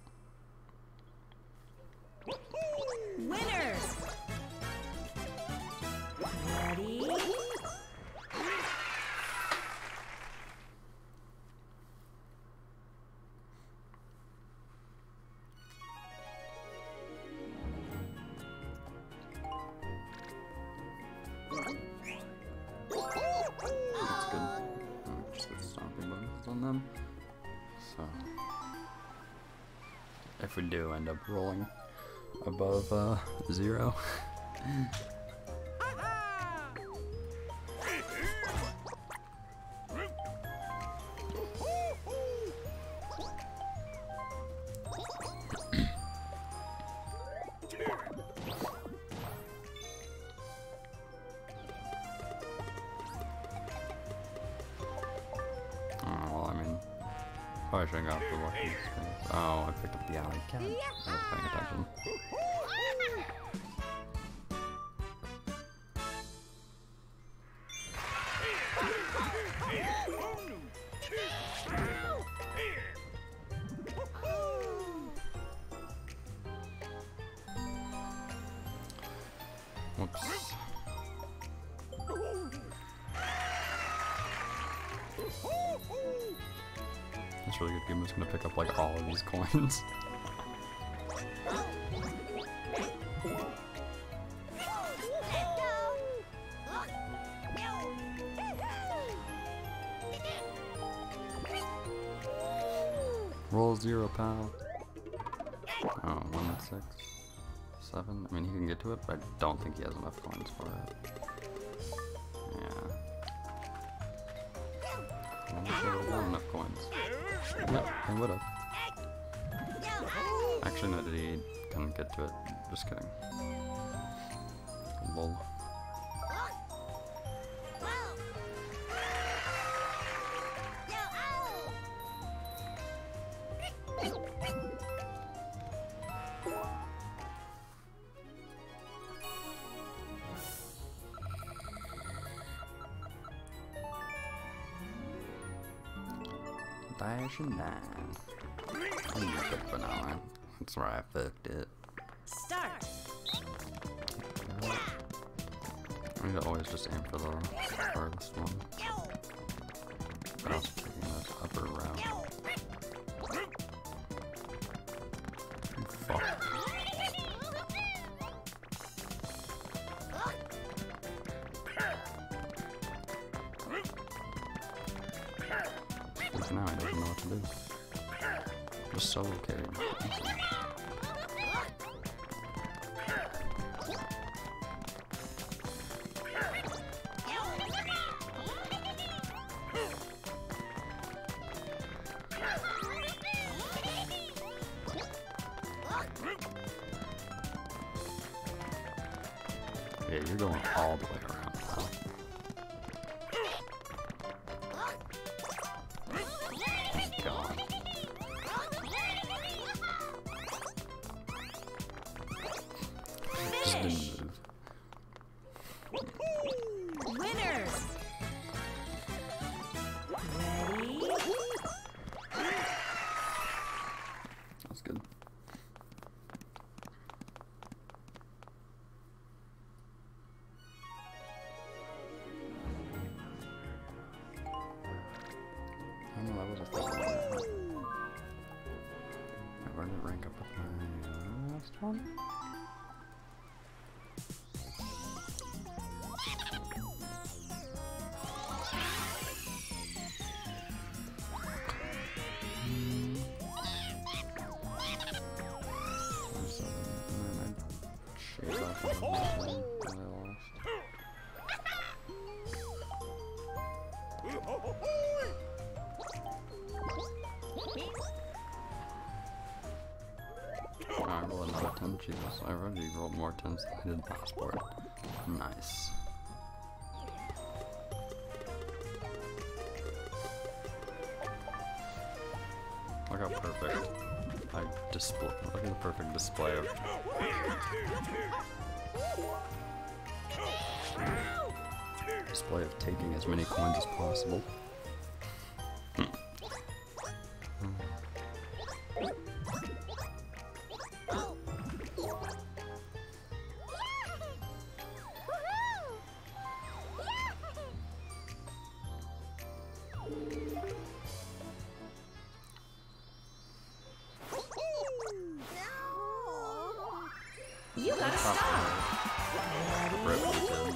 Speaker 2: Winners! Ready?
Speaker 1: That's good. Just get stomping bonuses on them. So, if we do end up rolling above 0, well, I mean, probably shouldn't got the lucky space. Oh, I picked up the alley cat. I wasn't paying attention. Whoops. That's really good. I'm just gonna pick up like all of these coins. Roll 0, pal. Oh, 1, 6, 7. I mean, he can get to it, but I don't think he has enough coins for it. Yeah. I don't think he would have enough coins. Yep, I would have. Actually, no, did he couldn't get to it? Just kidding. Lol. Dash and 9. I'm good for now, man. That's where I fucked it.
Speaker 2: Start!
Speaker 1: I need to always just aim for the farthest one. But I was taking this upper route. Fuck. Now he doesn't know what to do. Just solo carry. Yeah, you're going all the way around, pal. God. Just didn't move.
Speaker 2: Winners! Ready?
Speaker 1: That's good. I don't know, that was a thing. Where did it rank up with my last one? I rolled another 10. Jesus, I already rolled more 10s than I did last board. Nice. Look how perfect I display. Look at the perfect display of. Display of taking as many coins as possible.
Speaker 2: You got a star.
Speaker 1: Rip
Speaker 2: Ready?
Speaker 1: was good.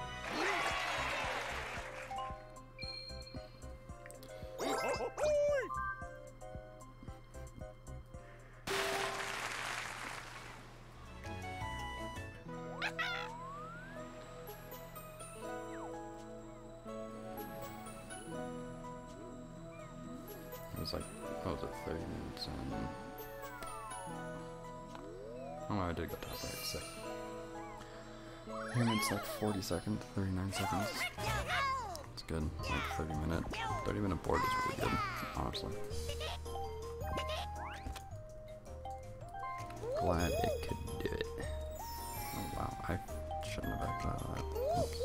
Speaker 1: It was like, what was it, 30 minutes and... Oh, I did go top right, sick. And it's like 40 seconds, 39 seconds. It's good, like 30 minute board is really good, honestly. Glad it could do it. Oh wow, I shouldn't have acted out of that. Oops.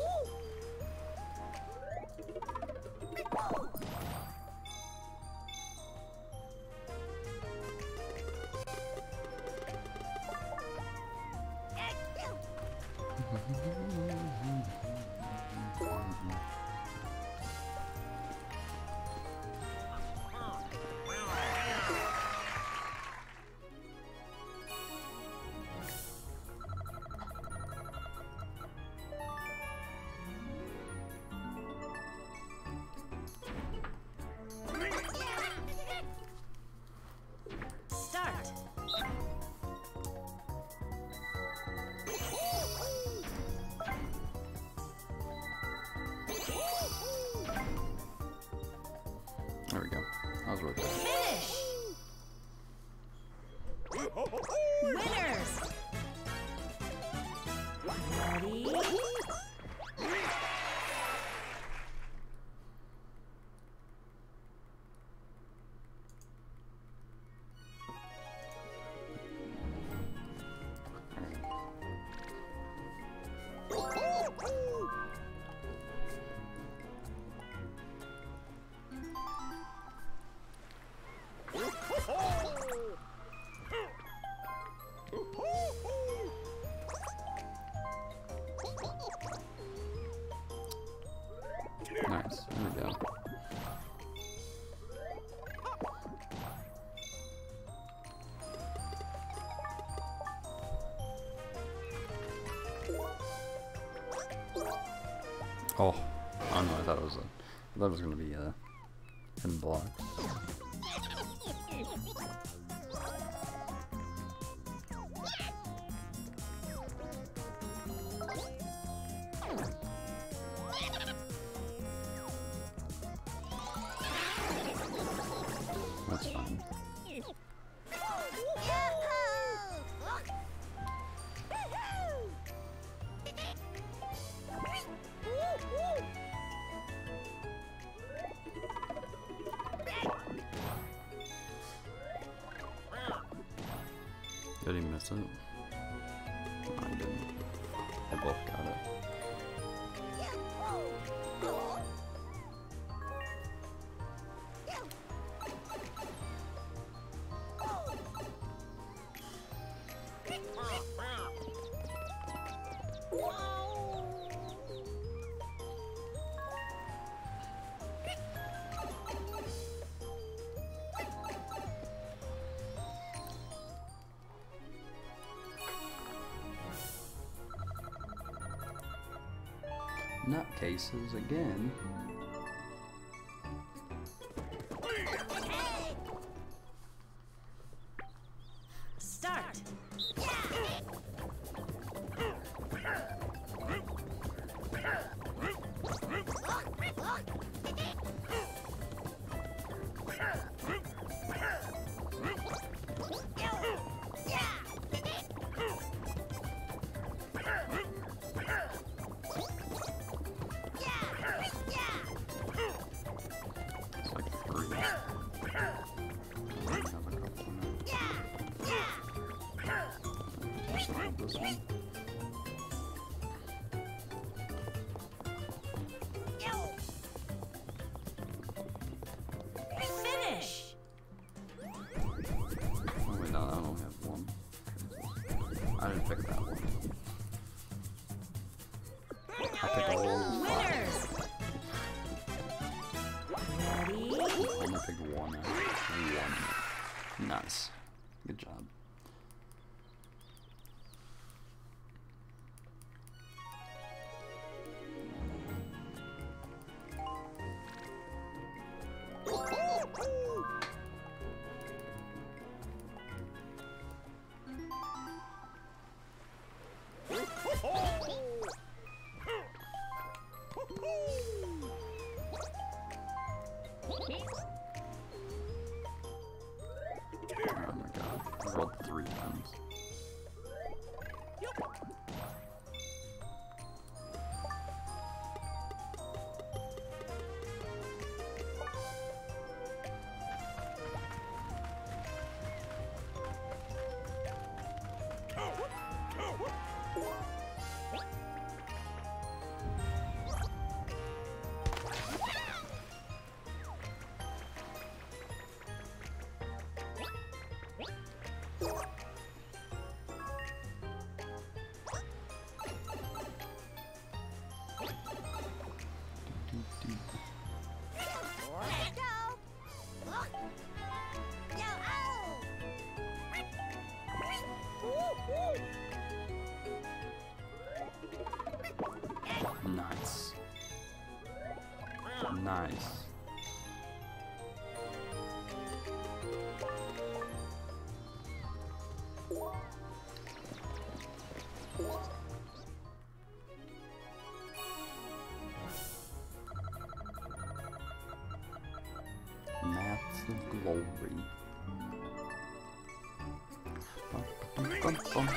Speaker 2: Start.
Speaker 1: There we go. That was really good.
Speaker 2: Finish. Winners. Ready?
Speaker 1: Nice, there we go. Oh, I don't know, I thought it was gonna be a hidden block. That's fine. Did he miss it? No, I didn't. They both got it. Nutcases again.
Speaker 2: Start.
Speaker 1: It's like 3. Just hold this one.
Speaker 2: Finish.
Speaker 1: Oh wait, no, I only have one. I didn't pick that one. I picked all of them.
Speaker 2: Winners. Ready?
Speaker 1: I only picked one. One. Nice. Good job. 3 times. Nice. Nice. Maths of glory. Bum, bum, bum, bum.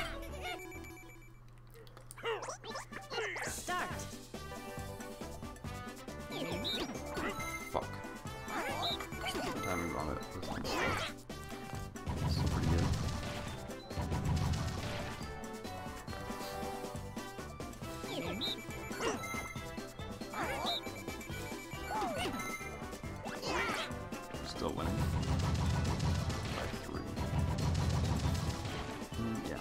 Speaker 2: Start.
Speaker 1: Fuck. Timing on it. This one's still pretty good. Still winning. By 3. Yeah.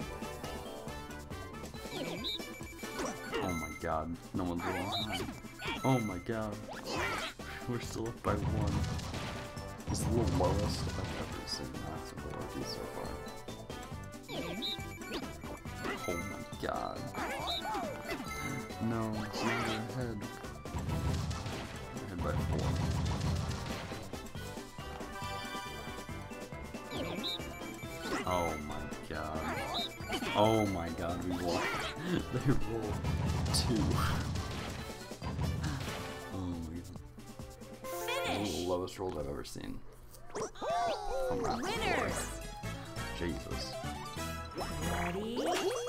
Speaker 1: Oh my god. No one's alive. Oh my god. We're still up by 1. This is the lowest I've ever seen Maths of Glory so far. Oh my god. No, now they're ahead. They're ahead by 4. Oh my god. Oh my god, we won. They rolled 2. Oh my god.
Speaker 2: Finish.
Speaker 1: The lowest rolls I've ever seen. From Maths of Glory.
Speaker 2: Winners.
Speaker 1: Jesus.
Speaker 2: Ready?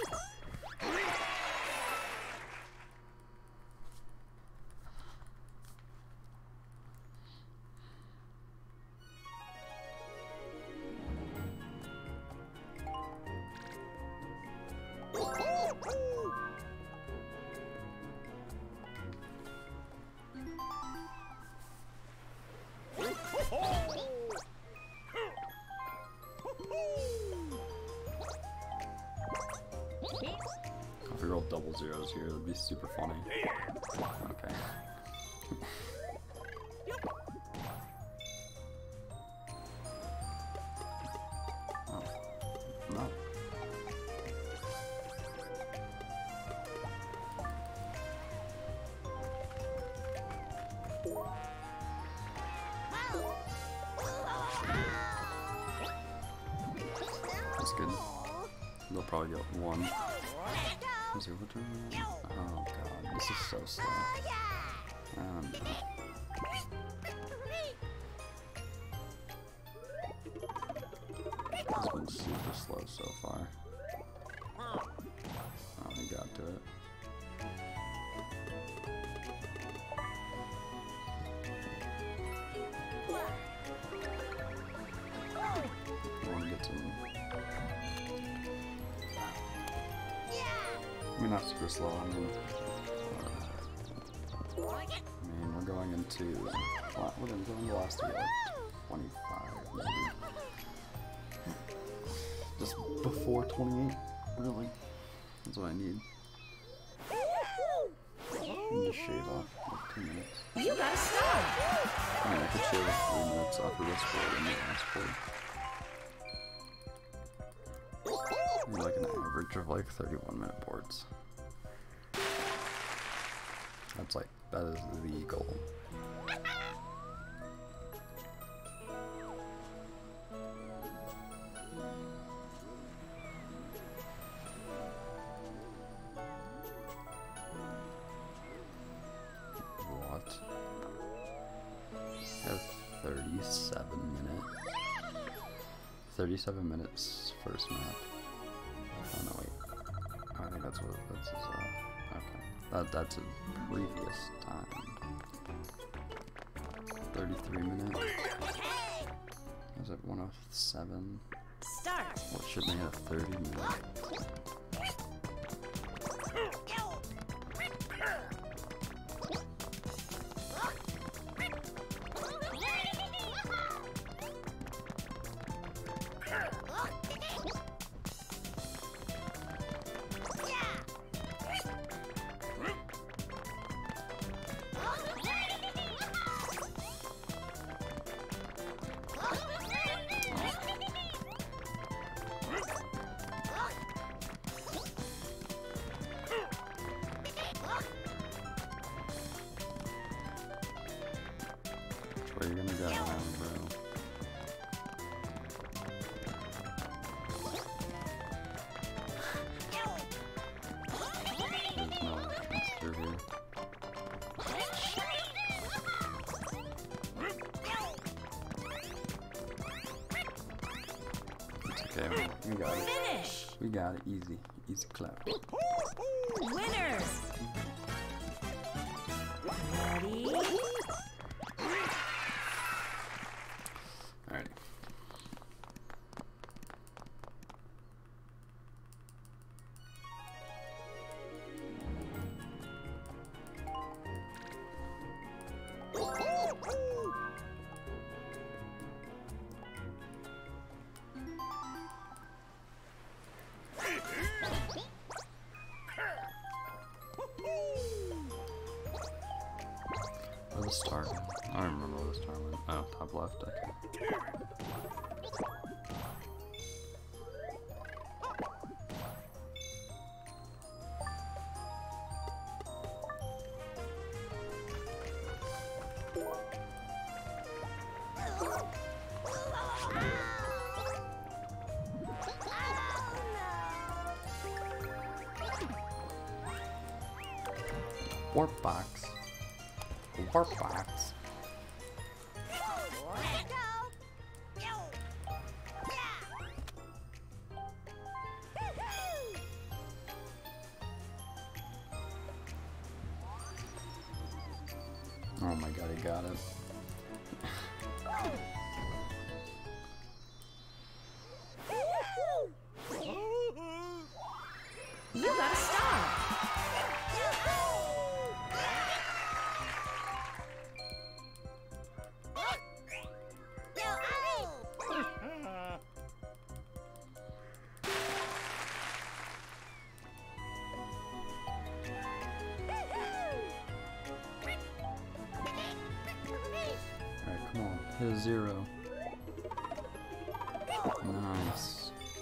Speaker 1: If we roll double zeros here, that'd be super funny. Okay. Oh. No. That's good. They'll probably get 1. Is it what turn? Oh god, this is so slow. No. It's been super slow so far. Oh, he got to it. One gets him. I mean, not super slow, I mean, we're going into, we're going to go into last year, like 25, maybe. Just before 28, really. That's what I need. I need to shave off like 2 minutes.
Speaker 2: You gotta stop.
Speaker 1: I mean, I could shave off 3 minutes off of this board and the last board. Like an average of like 31-minute boards. That's like, that is the goal. What? I have 37 minutes. 37 minutes first map. Oh no, wait. I think that's what that's his, okay. That's a previous time. 33 minutes. Was it 107?
Speaker 2: Start.
Speaker 1: What should they have 30 minutes? Where you gonna go now, bro? There's no entrance through here. It's okay, we got it.
Speaker 2: Finish.
Speaker 1: We got it, easy. Easy clap.
Speaker 2: Winners. Ready?
Speaker 1: Alrighty. Where's the star? I don't remember where the star went. Oh, top left, okay. Warp box. Warp box. Oh my god, he got it.
Speaker 2: You got a star.
Speaker 1: Alright, come on. Hit a 0. Nice.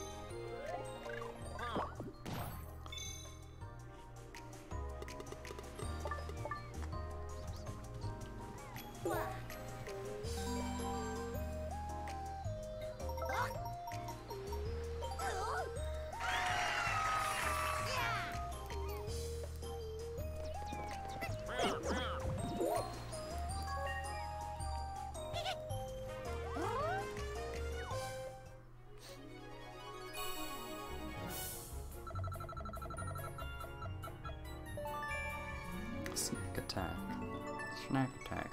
Speaker 1: Sneak attack. Snack attack.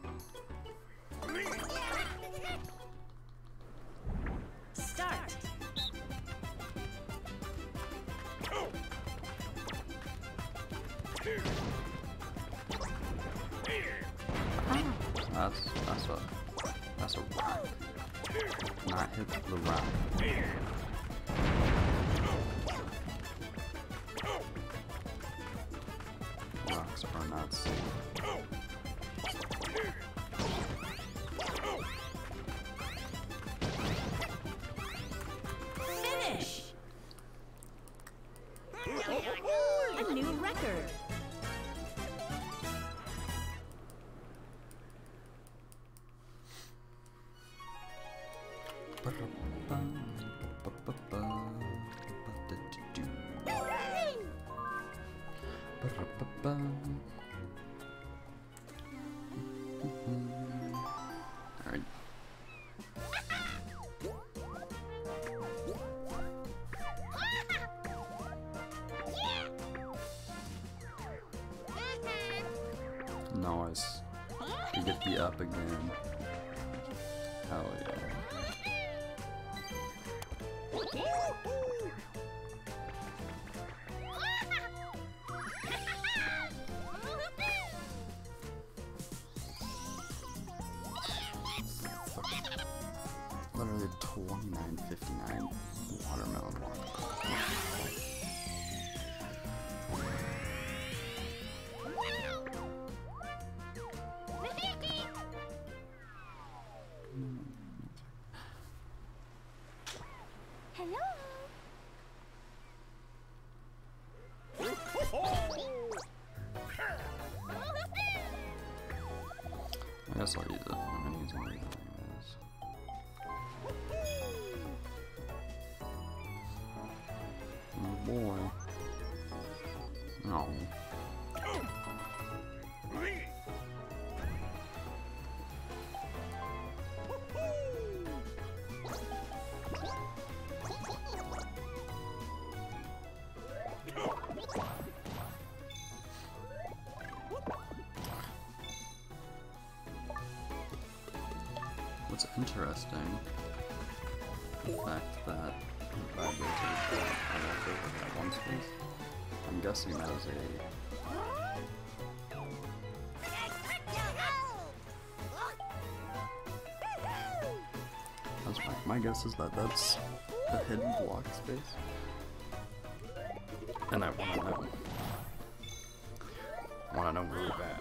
Speaker 2: Start. That's a rock. Not hit the rock. Rocks are not safe. Finish. A new record.
Speaker 1: Alright. Nice. You get the up again. Hell yeah. Literally 29.59 watermelon walk.
Speaker 3: Hello.
Speaker 1: I guess I'll use it. I'm gonna use it anyways. Oh boy. No. What's interesting, the fact that if I go to the top and I go to that one space, I'm guessing that is my guess is that that's a hidden block space, and I wanna know really bad.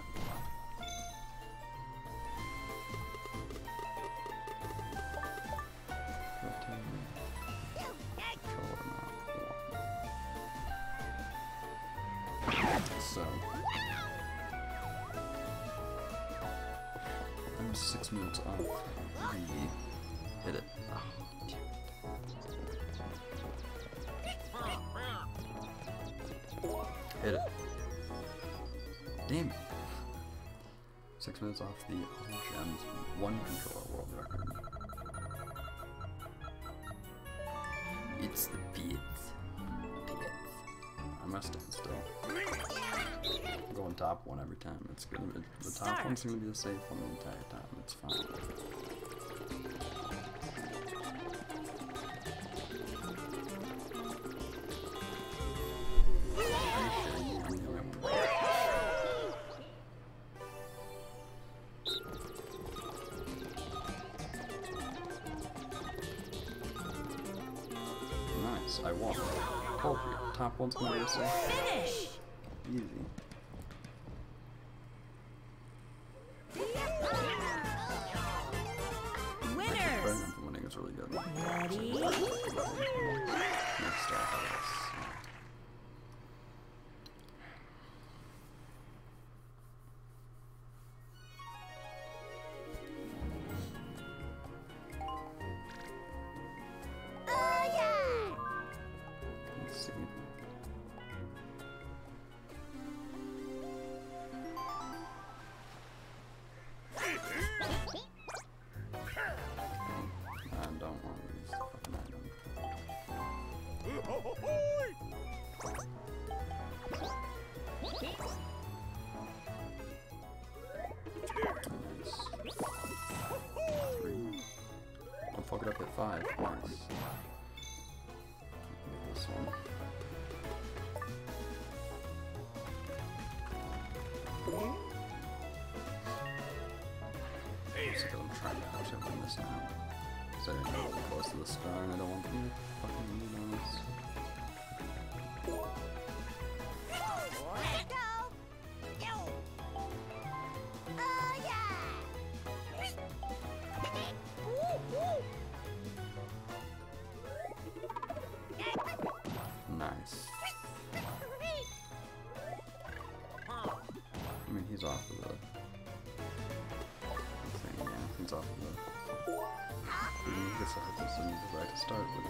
Speaker 1: So I'm 6 minutes off. Hit it. Oh, hit it. Damn it. 6 minutes off the All Gems 1 controller world record. It's the bits. I must stand still. I'm going top one every time. It's gonna be the top one's gonna be the safe one the entire time. It's fine. Nice, I won. Told you, top one's gonna be the safe.
Speaker 3: Finish.
Speaker 1: Easy.
Speaker 3: Winners.
Speaker 1: Brandon for winning is really good.
Speaker 3: Ready?
Speaker 1: Next off, I guess. Let's see. I don't want to use the fucking item. Nice. 3. Don't fuck it up at 5. Nice. This one. Sick of them trying to actually win this now. So I'm really close to the star and I don't want them to fucking lead on us. Nice. I mean, he's off of the thing, yeah. He's off of the... He decides as soon as he's right to start with it.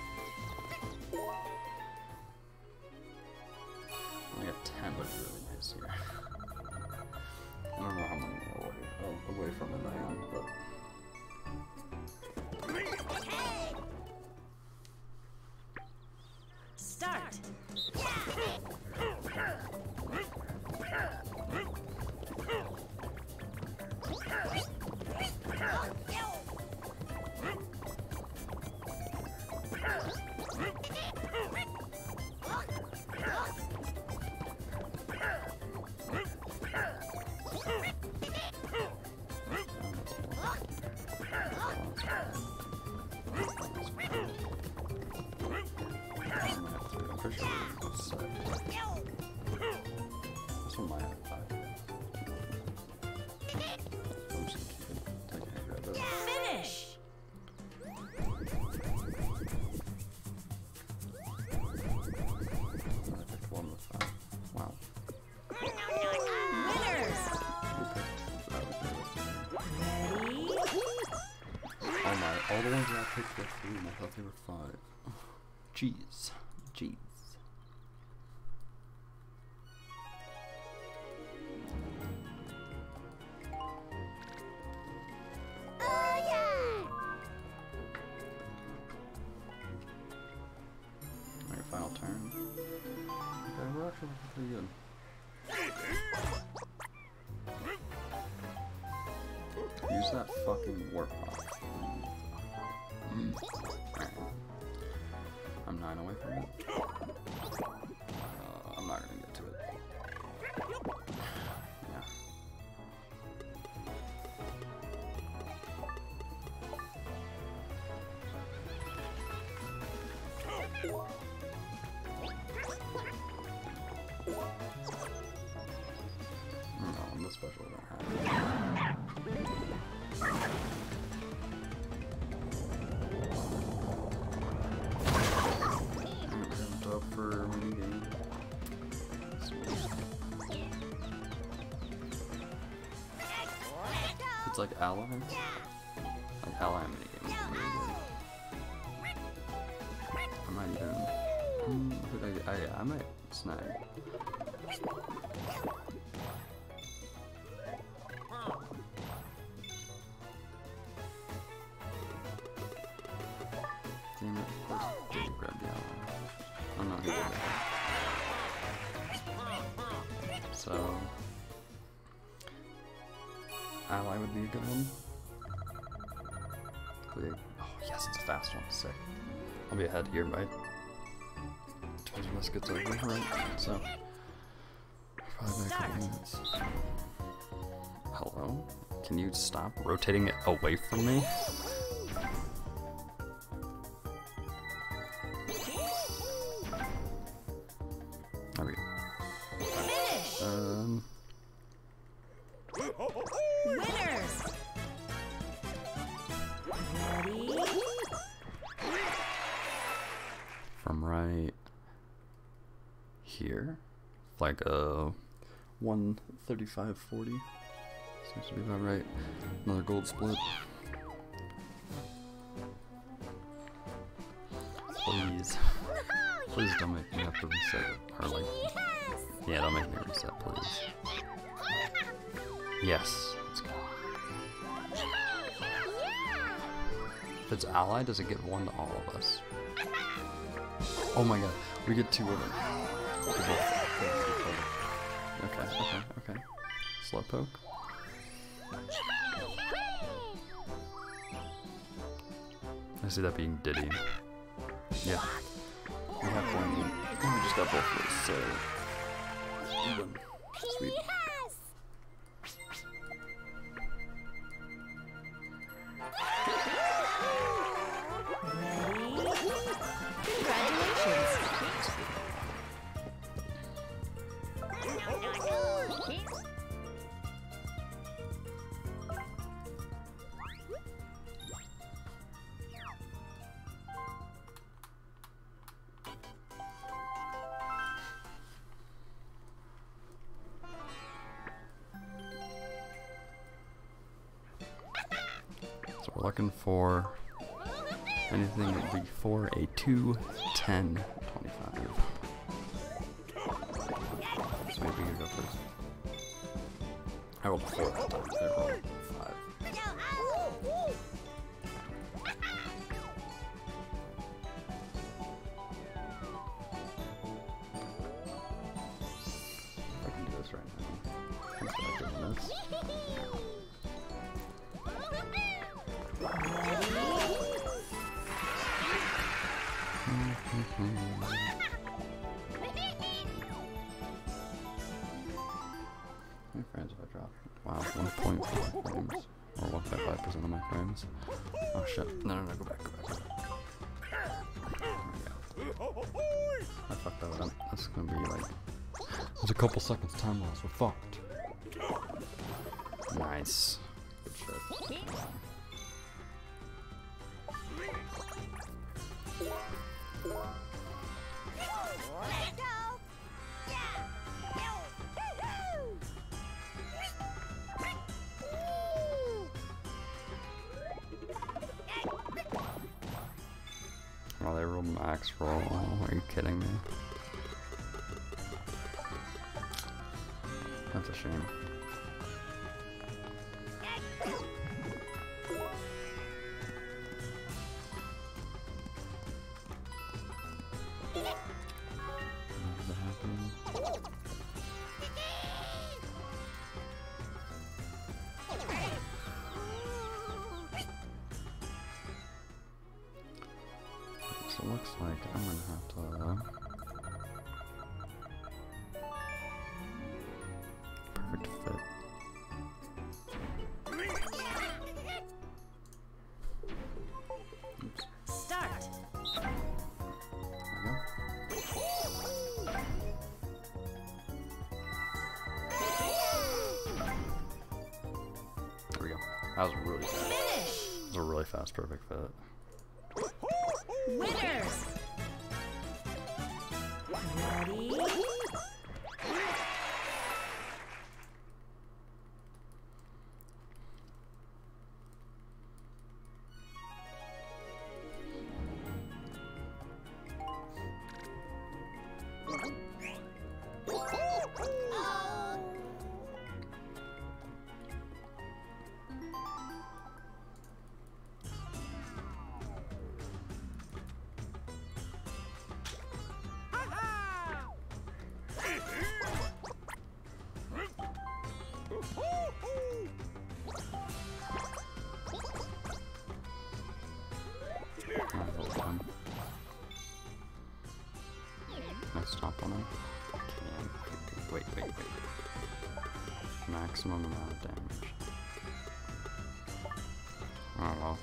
Speaker 1: I got 10, but it's really nice here. I don't know how many more away from it I am, but...
Speaker 3: Start.
Speaker 1: pretty sure we're gonna set. This one might have 5. I'm just gonna take a grab it.
Speaker 3: Finish.
Speaker 1: I picked 1 with 5. Wow.
Speaker 3: Winners. Ready?
Speaker 1: All the ones that I picked were 3 and I thought they were 5. Jeez. Jeez. Alright, final turn. Okay, we're actually pretty good. Use that fucking warp box. Alright. I'm 9 away from it. I'm not gonna get to it. Yeah. No, I'm the special don't have it. Up for minigame. It's like ally. Like ally minigame. I might even. I might snag. Damn it! Of course, didn't grab the ally. I'm not gonna do that. So, ally would be a good one. Oh yes, it's a fast one. Sick. I'll be ahead here, right? As this gets over, right? So, probably back a couple minutes. Hello? Can you stop rotating it away from me? There we go.
Speaker 3: Finish. Winners. Ready?
Speaker 1: From right here, like a 135.40 seems to be about right. Another gold split. Please, please don't make me have to reset it. Or like, yeah, don't make me reset, please. Yes, let's go. If it's ally, does it give 1 to all of us? Oh my god, we get 2 of them. Okay. Slowpoke. I see that being Diddy. Yeah. We have 1. We just got both of those, so. Even. Sweet. So we're looking for anything before a 2, 10, 25. So maybe you go first. I rolled 4 that time. They rolled 5. I can do this right now. I'm better than this. How many frames have I dropped? Wow, 1.4 frames. Or 1.5% of my frames. Oh shit. No, go back. There we go. I fucked
Speaker 2: It's gonna be like, there's a couple seconds time loss, we're fucked. Nice. Good shit. Oh, they rolled max roll. Are you kidding me? That's a shame. What is happening? So it looks like I'm gonna have to perfect fit. Oops.
Speaker 3: Start.
Speaker 2: There we go. There we go. That was really fast.
Speaker 3: Finish.
Speaker 2: That was a really fast perfect fit.
Speaker 3: Winners. Ready? Can I stop on him? Can. Wait. Maximum amount of damage. Oh well.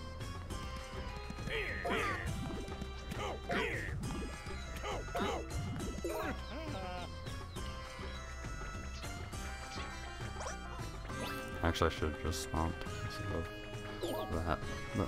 Speaker 3: Actually, I should have just stomped instead of that. But,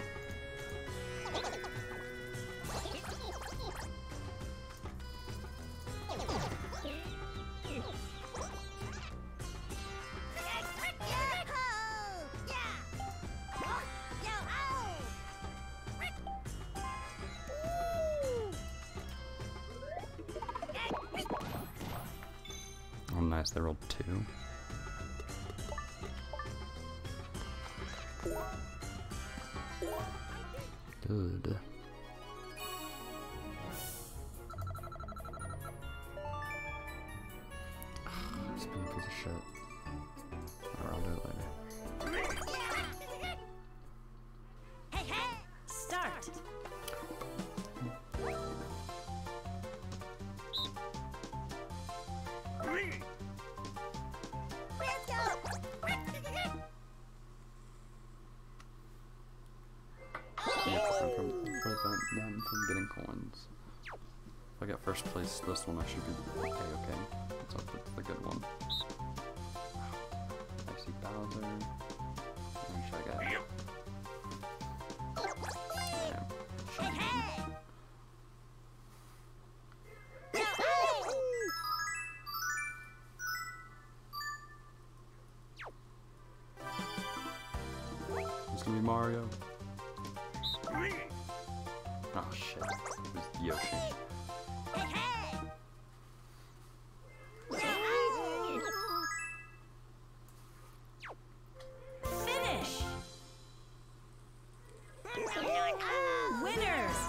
Speaker 3: oh, nice, they rolled 2. Good. It's been a piece of shit. Or I'll do it later. Start.
Speaker 2: Them from getting coins. If I get first place this one, I should be okay. What's up with the good one? I see Bowser. What should I get? It's gonna be Mario. Oh shit, it was Yoshi.
Speaker 3: Finish. Winners.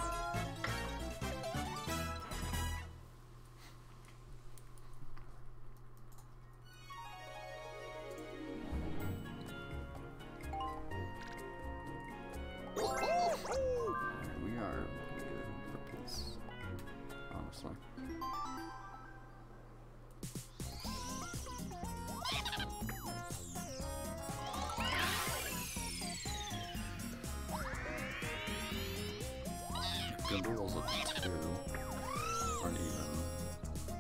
Speaker 2: We are good for peace, honestly. Good rolls of 2 aren't even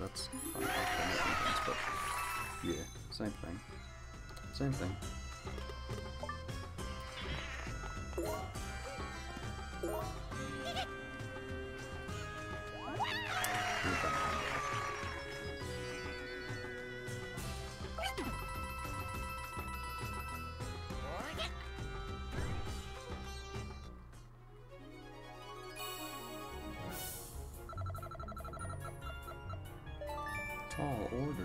Speaker 2: that's fine. But yeah, same thing. Same thing. Tall order.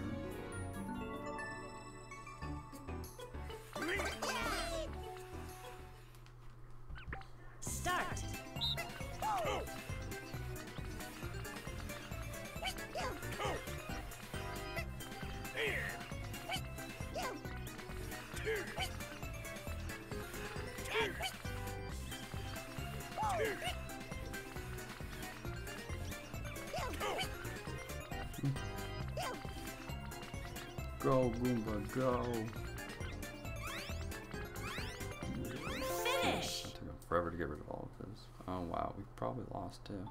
Speaker 4: Start.
Speaker 2: Go, Goomba, go!
Speaker 4: Finish.
Speaker 2: It took him forever to get rid of all of his. Oh wow, we probably lost too.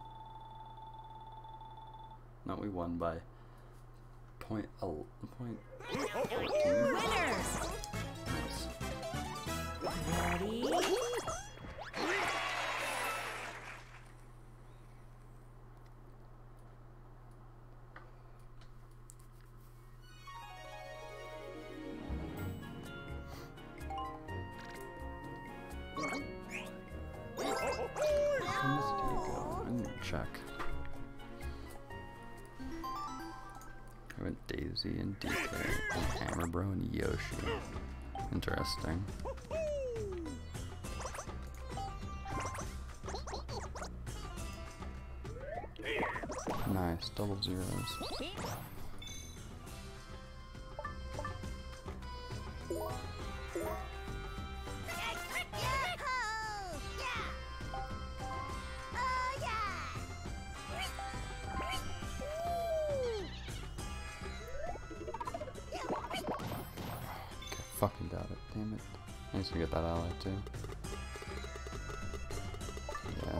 Speaker 2: No, we won by point 14.
Speaker 4: Winners.
Speaker 2: Nice.
Speaker 4: Ready?
Speaker 2: I need to check. I went Daisy and DK and Hammer Bro and Yoshi. Interesting. Nice, double zeros. Fucking doubt it, damn it. I need to get that ally too. Yeah.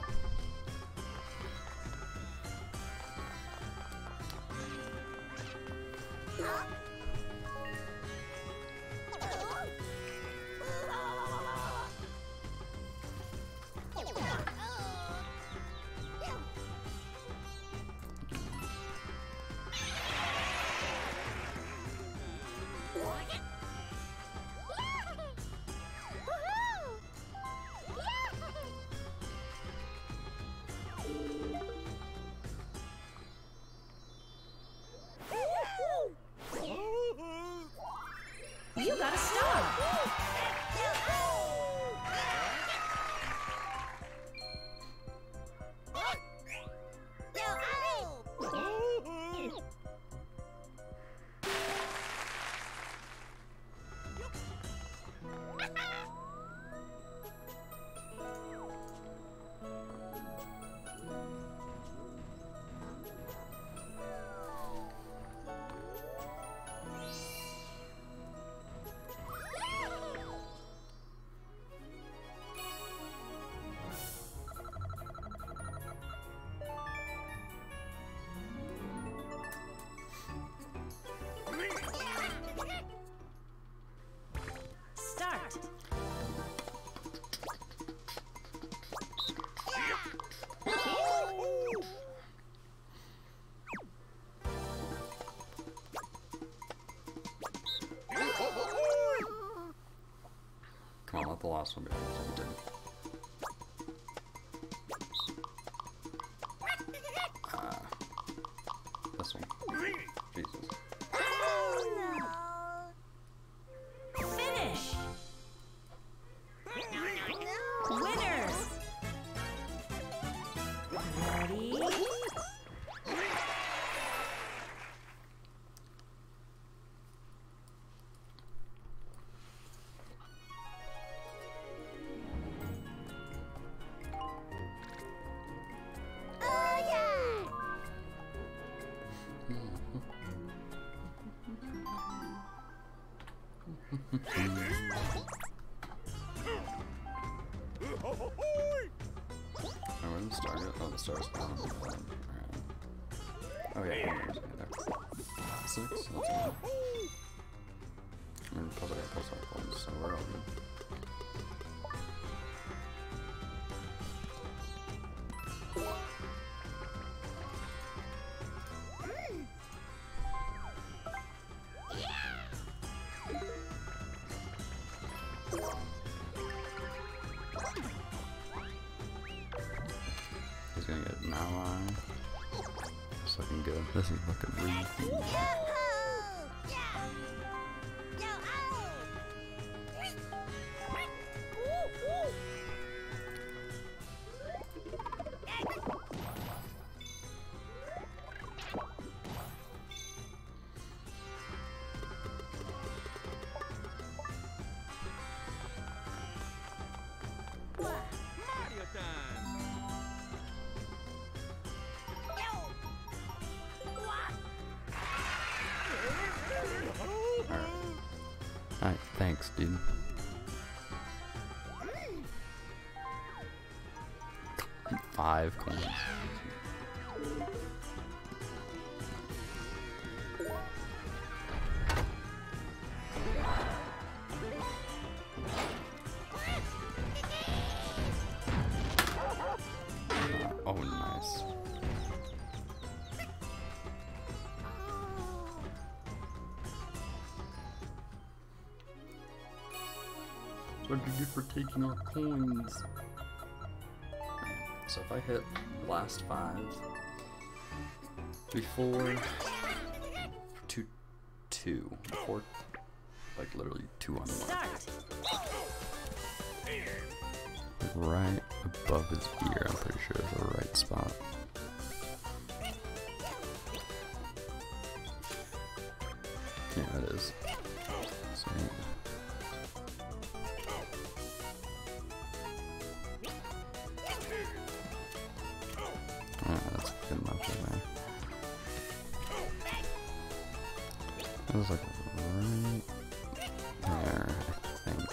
Speaker 4: You gotta stop. Start.
Speaker 2: Come on, let the last one be honest. We didn't. This one. Jesus.
Speaker 4: Finish. Winners. Ready?
Speaker 2: Oh, where's the star? Oh, the star's gone. Oh yeah, there. 6, that's good. I mean, plus I got plus our points, so we're all good. He's gonna get an ally. It's looking good. This is looking really good. Alright, thanks, dude. Five coins. Oh, nice. What did you get for taking our coins? So if I hit last 5 before 2, before like literally 2 on the mark. Right above his ear, I'm pretty sure is the right spot. Yeah, it is. So, that's good enough in there. That was like right there, I think.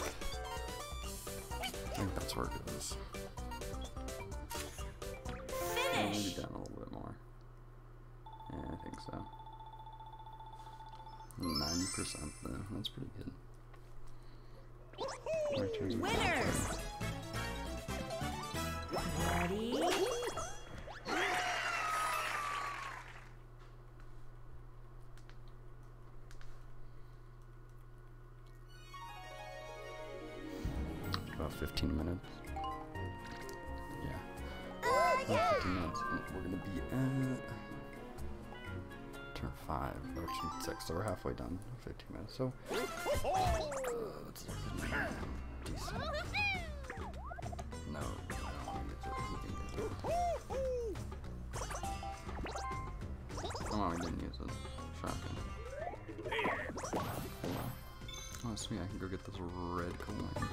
Speaker 2: I think that's where it is. Maybe down a little bit more. Yeah, I think so. 90% though, that's pretty good.
Speaker 4: Winners! Ready?
Speaker 2: About 15 minutes. Yeah. About 15 minutes. We're gonna be at turn 5 or turn 6, so we're halfway done. 15 minutes. So it's looking decent. No, I don't want to get to it. He can get to it. Oh, I didn't use a shotgun. Oh, sweet, I can go get this red coin.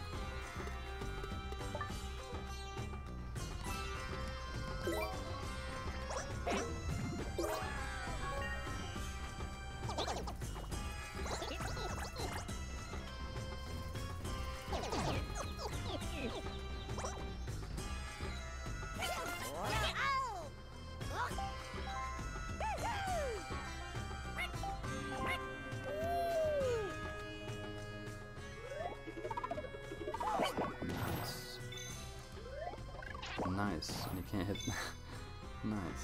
Speaker 2: Nice, and you can't hit. Nice.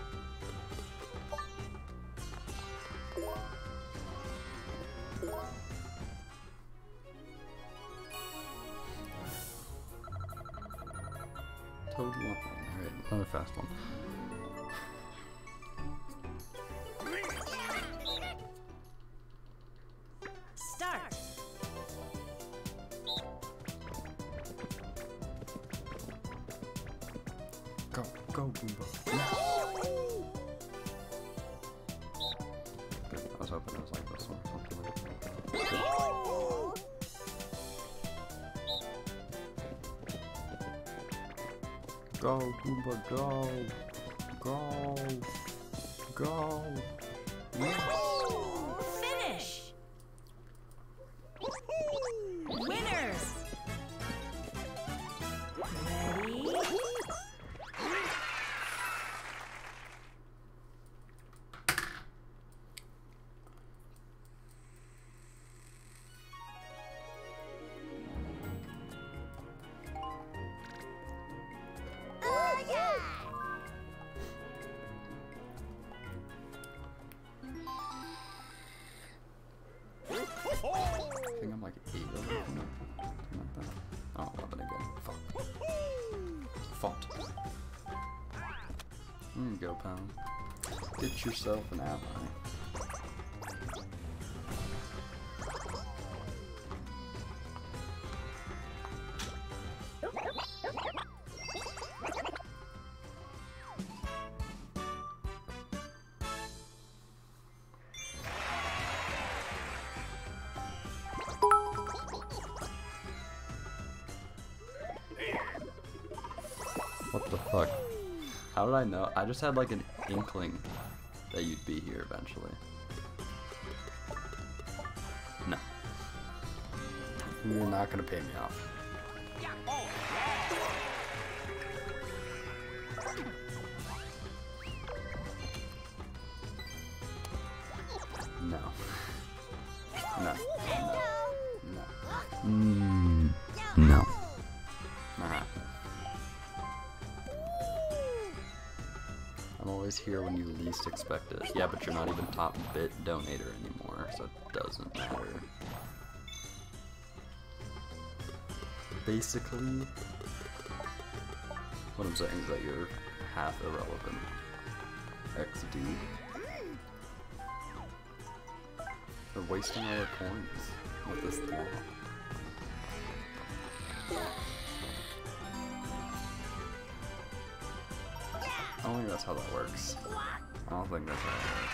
Speaker 2: Toad one. Alright, another fast one.
Speaker 4: Start.
Speaker 2: Go, go, Goomba. Good. I was hoping it was like this one or something like that. Go, Goomba, go! Go! Go! Yes!
Speaker 4: Finish. Winners. Ready?
Speaker 2: There you go, pal. Get yourself an ally.
Speaker 3: What the fuck?
Speaker 2: How did I know? I just had like an inkling that you'd be here eventually. No. You're not gonna pay me off. No. No. No.
Speaker 3: No.
Speaker 2: Nah. I'm always here when you least expect it. Yeah, but you're not even top bit donator anymore, so it doesn't matter. Basically, what I'm saying is that you're half irrelevant. XD. We're wasting all our coins with this law. I don't think that's how that works. I don't think that's how it works.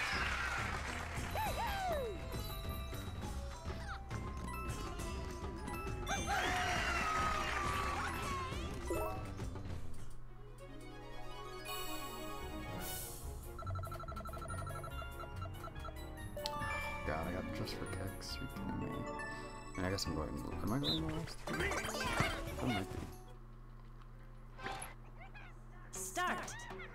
Speaker 2: God, I got just for kicks. Are you kidding me? I mean, I guess I'm going. Am I going to the last three? I might be.
Speaker 4: Start.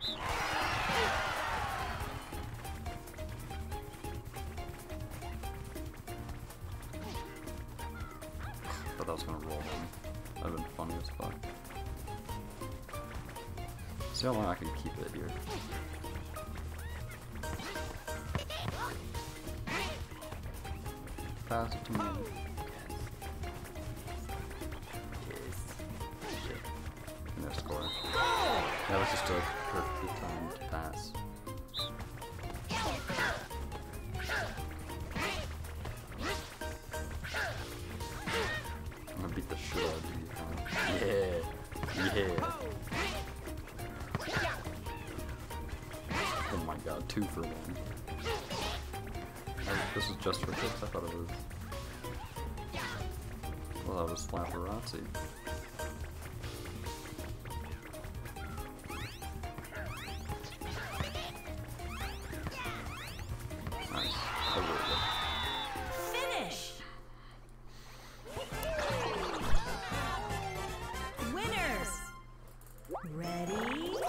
Speaker 2: Thought I was gonna roll them. That'd been funny as fuck. See how long I can keep it here. Pass it to me. Shit. And their score. That was just a perfectly timed pass. I'm gonna beat the shit out of you. Yeah. Yeah. Oh my god, 2 for 1. This was just for kicks? I thought it was... Well, that was Laparazzi. Nice. Over it.
Speaker 4: Finish. Winners. Ready?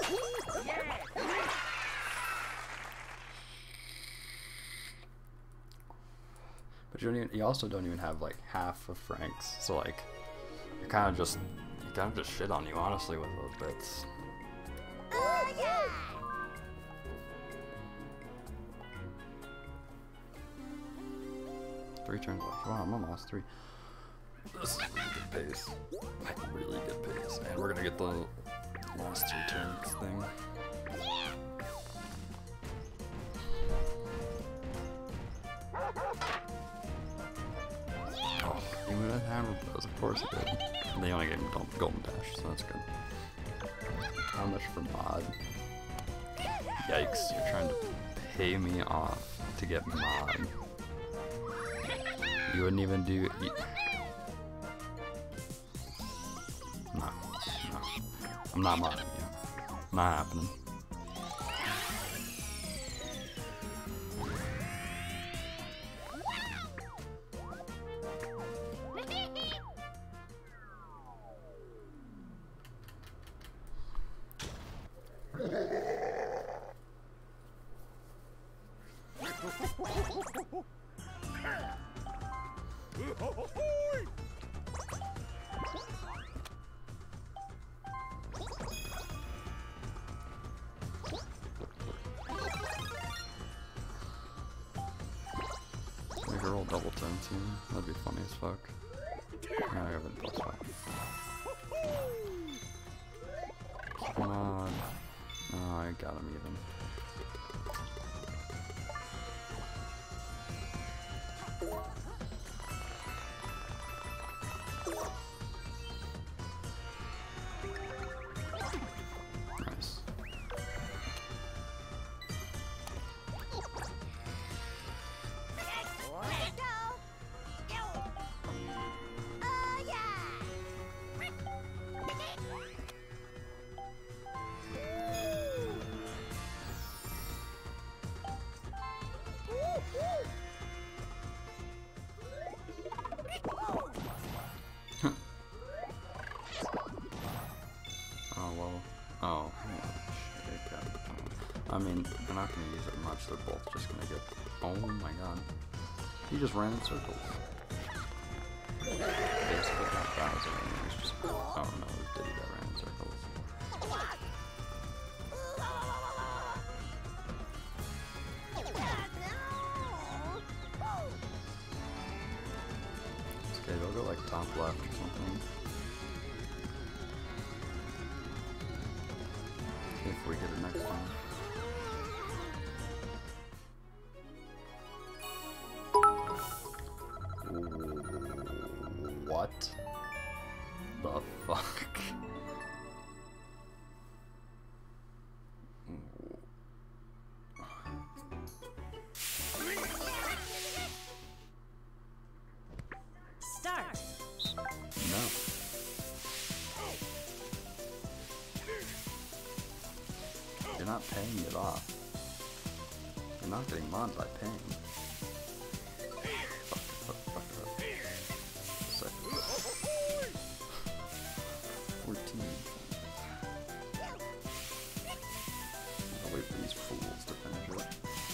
Speaker 2: But you also don't even have like half of Frank's, so like you kind of just shit on you honestly with those bits. Three turns left. Wow, I'm on last 3. This is really good pace. Like really good pace, and we're gonna get the last 3 turns thing. Oh, he would have hammer blows, of course he did. And they only gave him golden dash, so that's good. How much for mod? Yikes, you're trying to pay me off to get mod. You wouldn't even do... No, no. I'm not modding you. Not happening. Make a roll double 10 team. That'd be funny as fuck. Yeah, I have it plus 5. Come on. Oh, I
Speaker 3: I got him even. Nice. Oh well. Oh, shit, I mean, they're not gonna use it much. They're both just gonna get. Oh my god. He just ran in circles. Basically, that Bowser and it was just. Oh no, it was Diddy that ran in circles. Okay, they'll go like top left or something. If we get it next time. What the fuck?
Speaker 4: Start.
Speaker 3: No. You're not paying it off. You're not getting mods by paying. Fuck it up. Second. 14. I'll wait for these fools to finish it.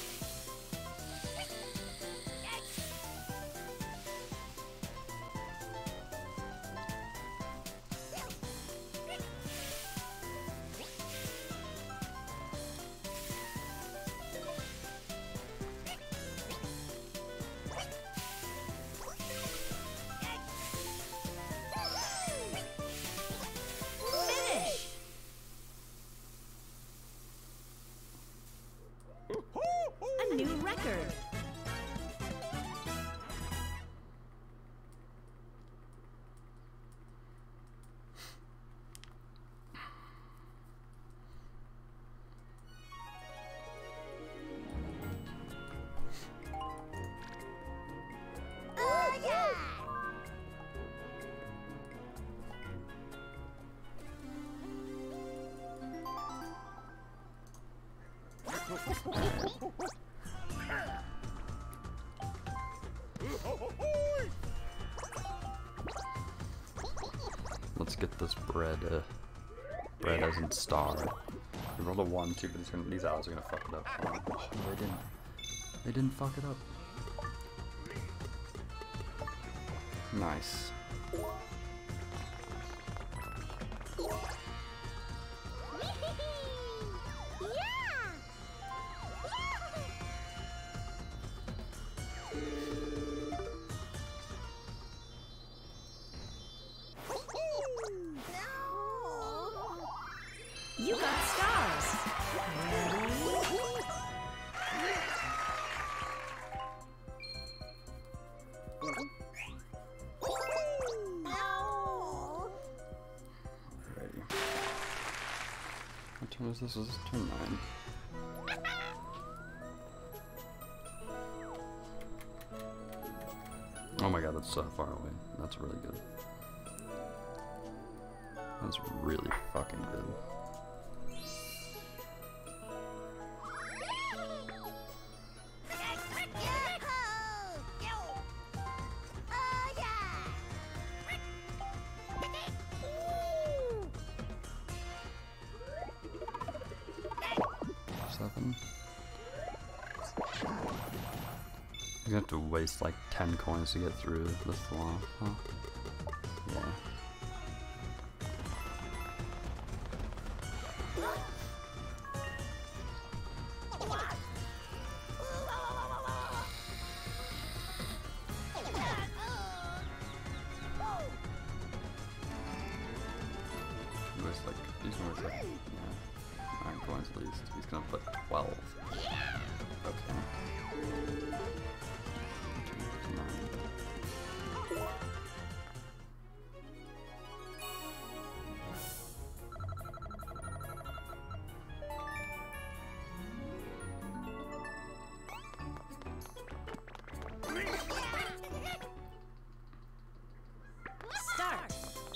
Speaker 4: Finish. A new record.
Speaker 3: Let's get this bread as in star. We rolled a 1, 2, but these owls are gonna fuck it up. Oh, they didn't. They didn't fuck it up. Nice.
Speaker 4: You got stars.
Speaker 3: Alrighty. What turn is this? Is this turn 9? Oh my god, that's so far away. That's really good. That's really fucking good. Seven. You have to waste like 10 coins to get through this law, huh? Yeah. These ones like, yeah, 9 coins. coins at least. He's gonna put 12. Okay. 259.
Speaker 4: Start.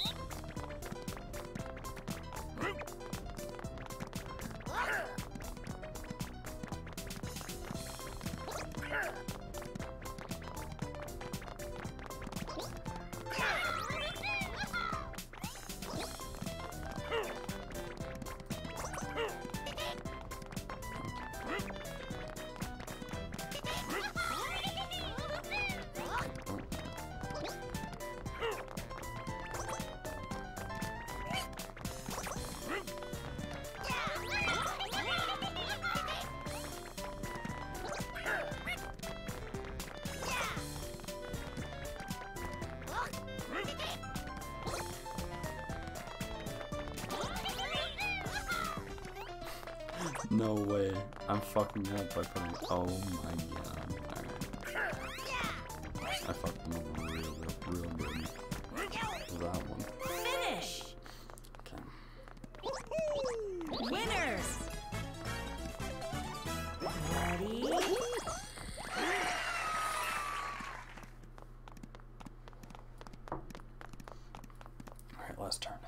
Speaker 3: No way. I'm fucking up by putting. Oh my god. Alright. I fucked them up real good. That one.
Speaker 4: Finish.
Speaker 3: Okay.
Speaker 4: Winners. Ready?
Speaker 3: Alright, last turn.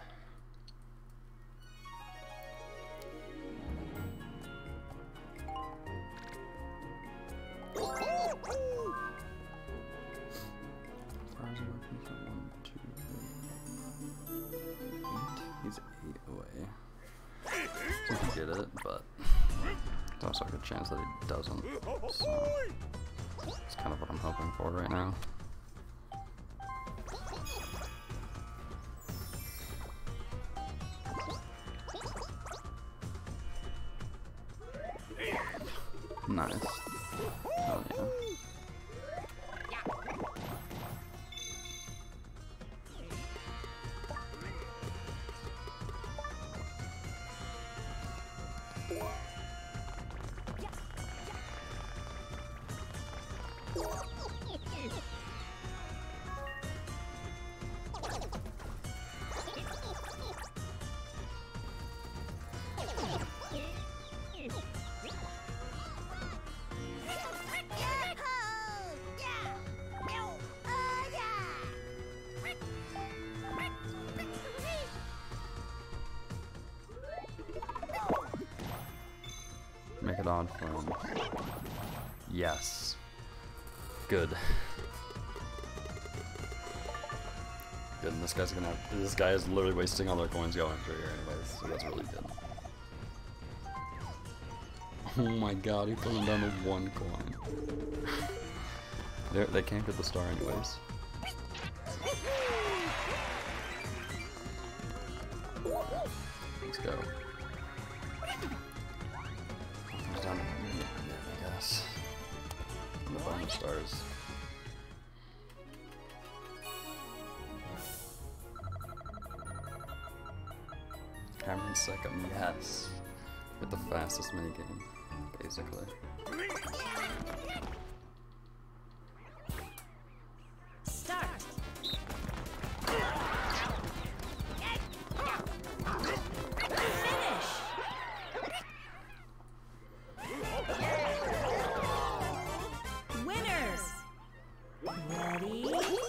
Speaker 3: He's 8 away. He can get it, but there's also a good chance that he doesn't. So it's kind of what I'm hoping for right now. Nice. Hell yeah. Make it on for him. Yes. Good. Good, and this guy's gonna have, this guy is literally wasting all their coins going through here anyways, so that's really good. Oh my god, he put him down to 1 coin. They can't get the star anyways. Let's go. He's down to I guess. And the bonus stars. Cameron second, yes. With the fastest minigame, basically.
Speaker 4: Start. Finish. Winners. Ready?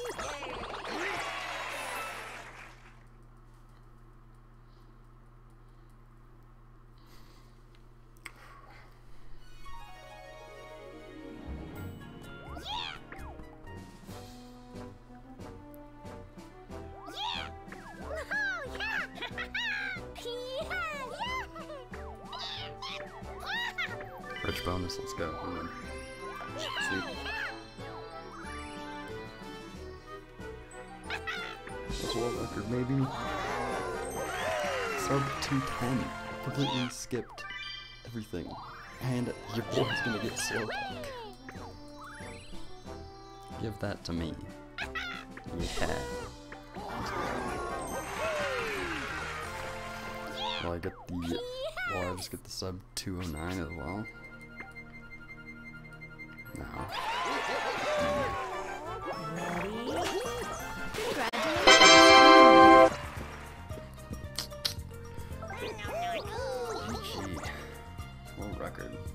Speaker 3: Rich bonus, let's go. Sweet. That's a world record, maybe. Started at 210. Completely skipped everything. And your boy's gonna get Slowpoke. Give that to me. Yeah. Well, I get the Will I just get the sub 209 as well? No.
Speaker 4: Ready?
Speaker 3: Gee. World record.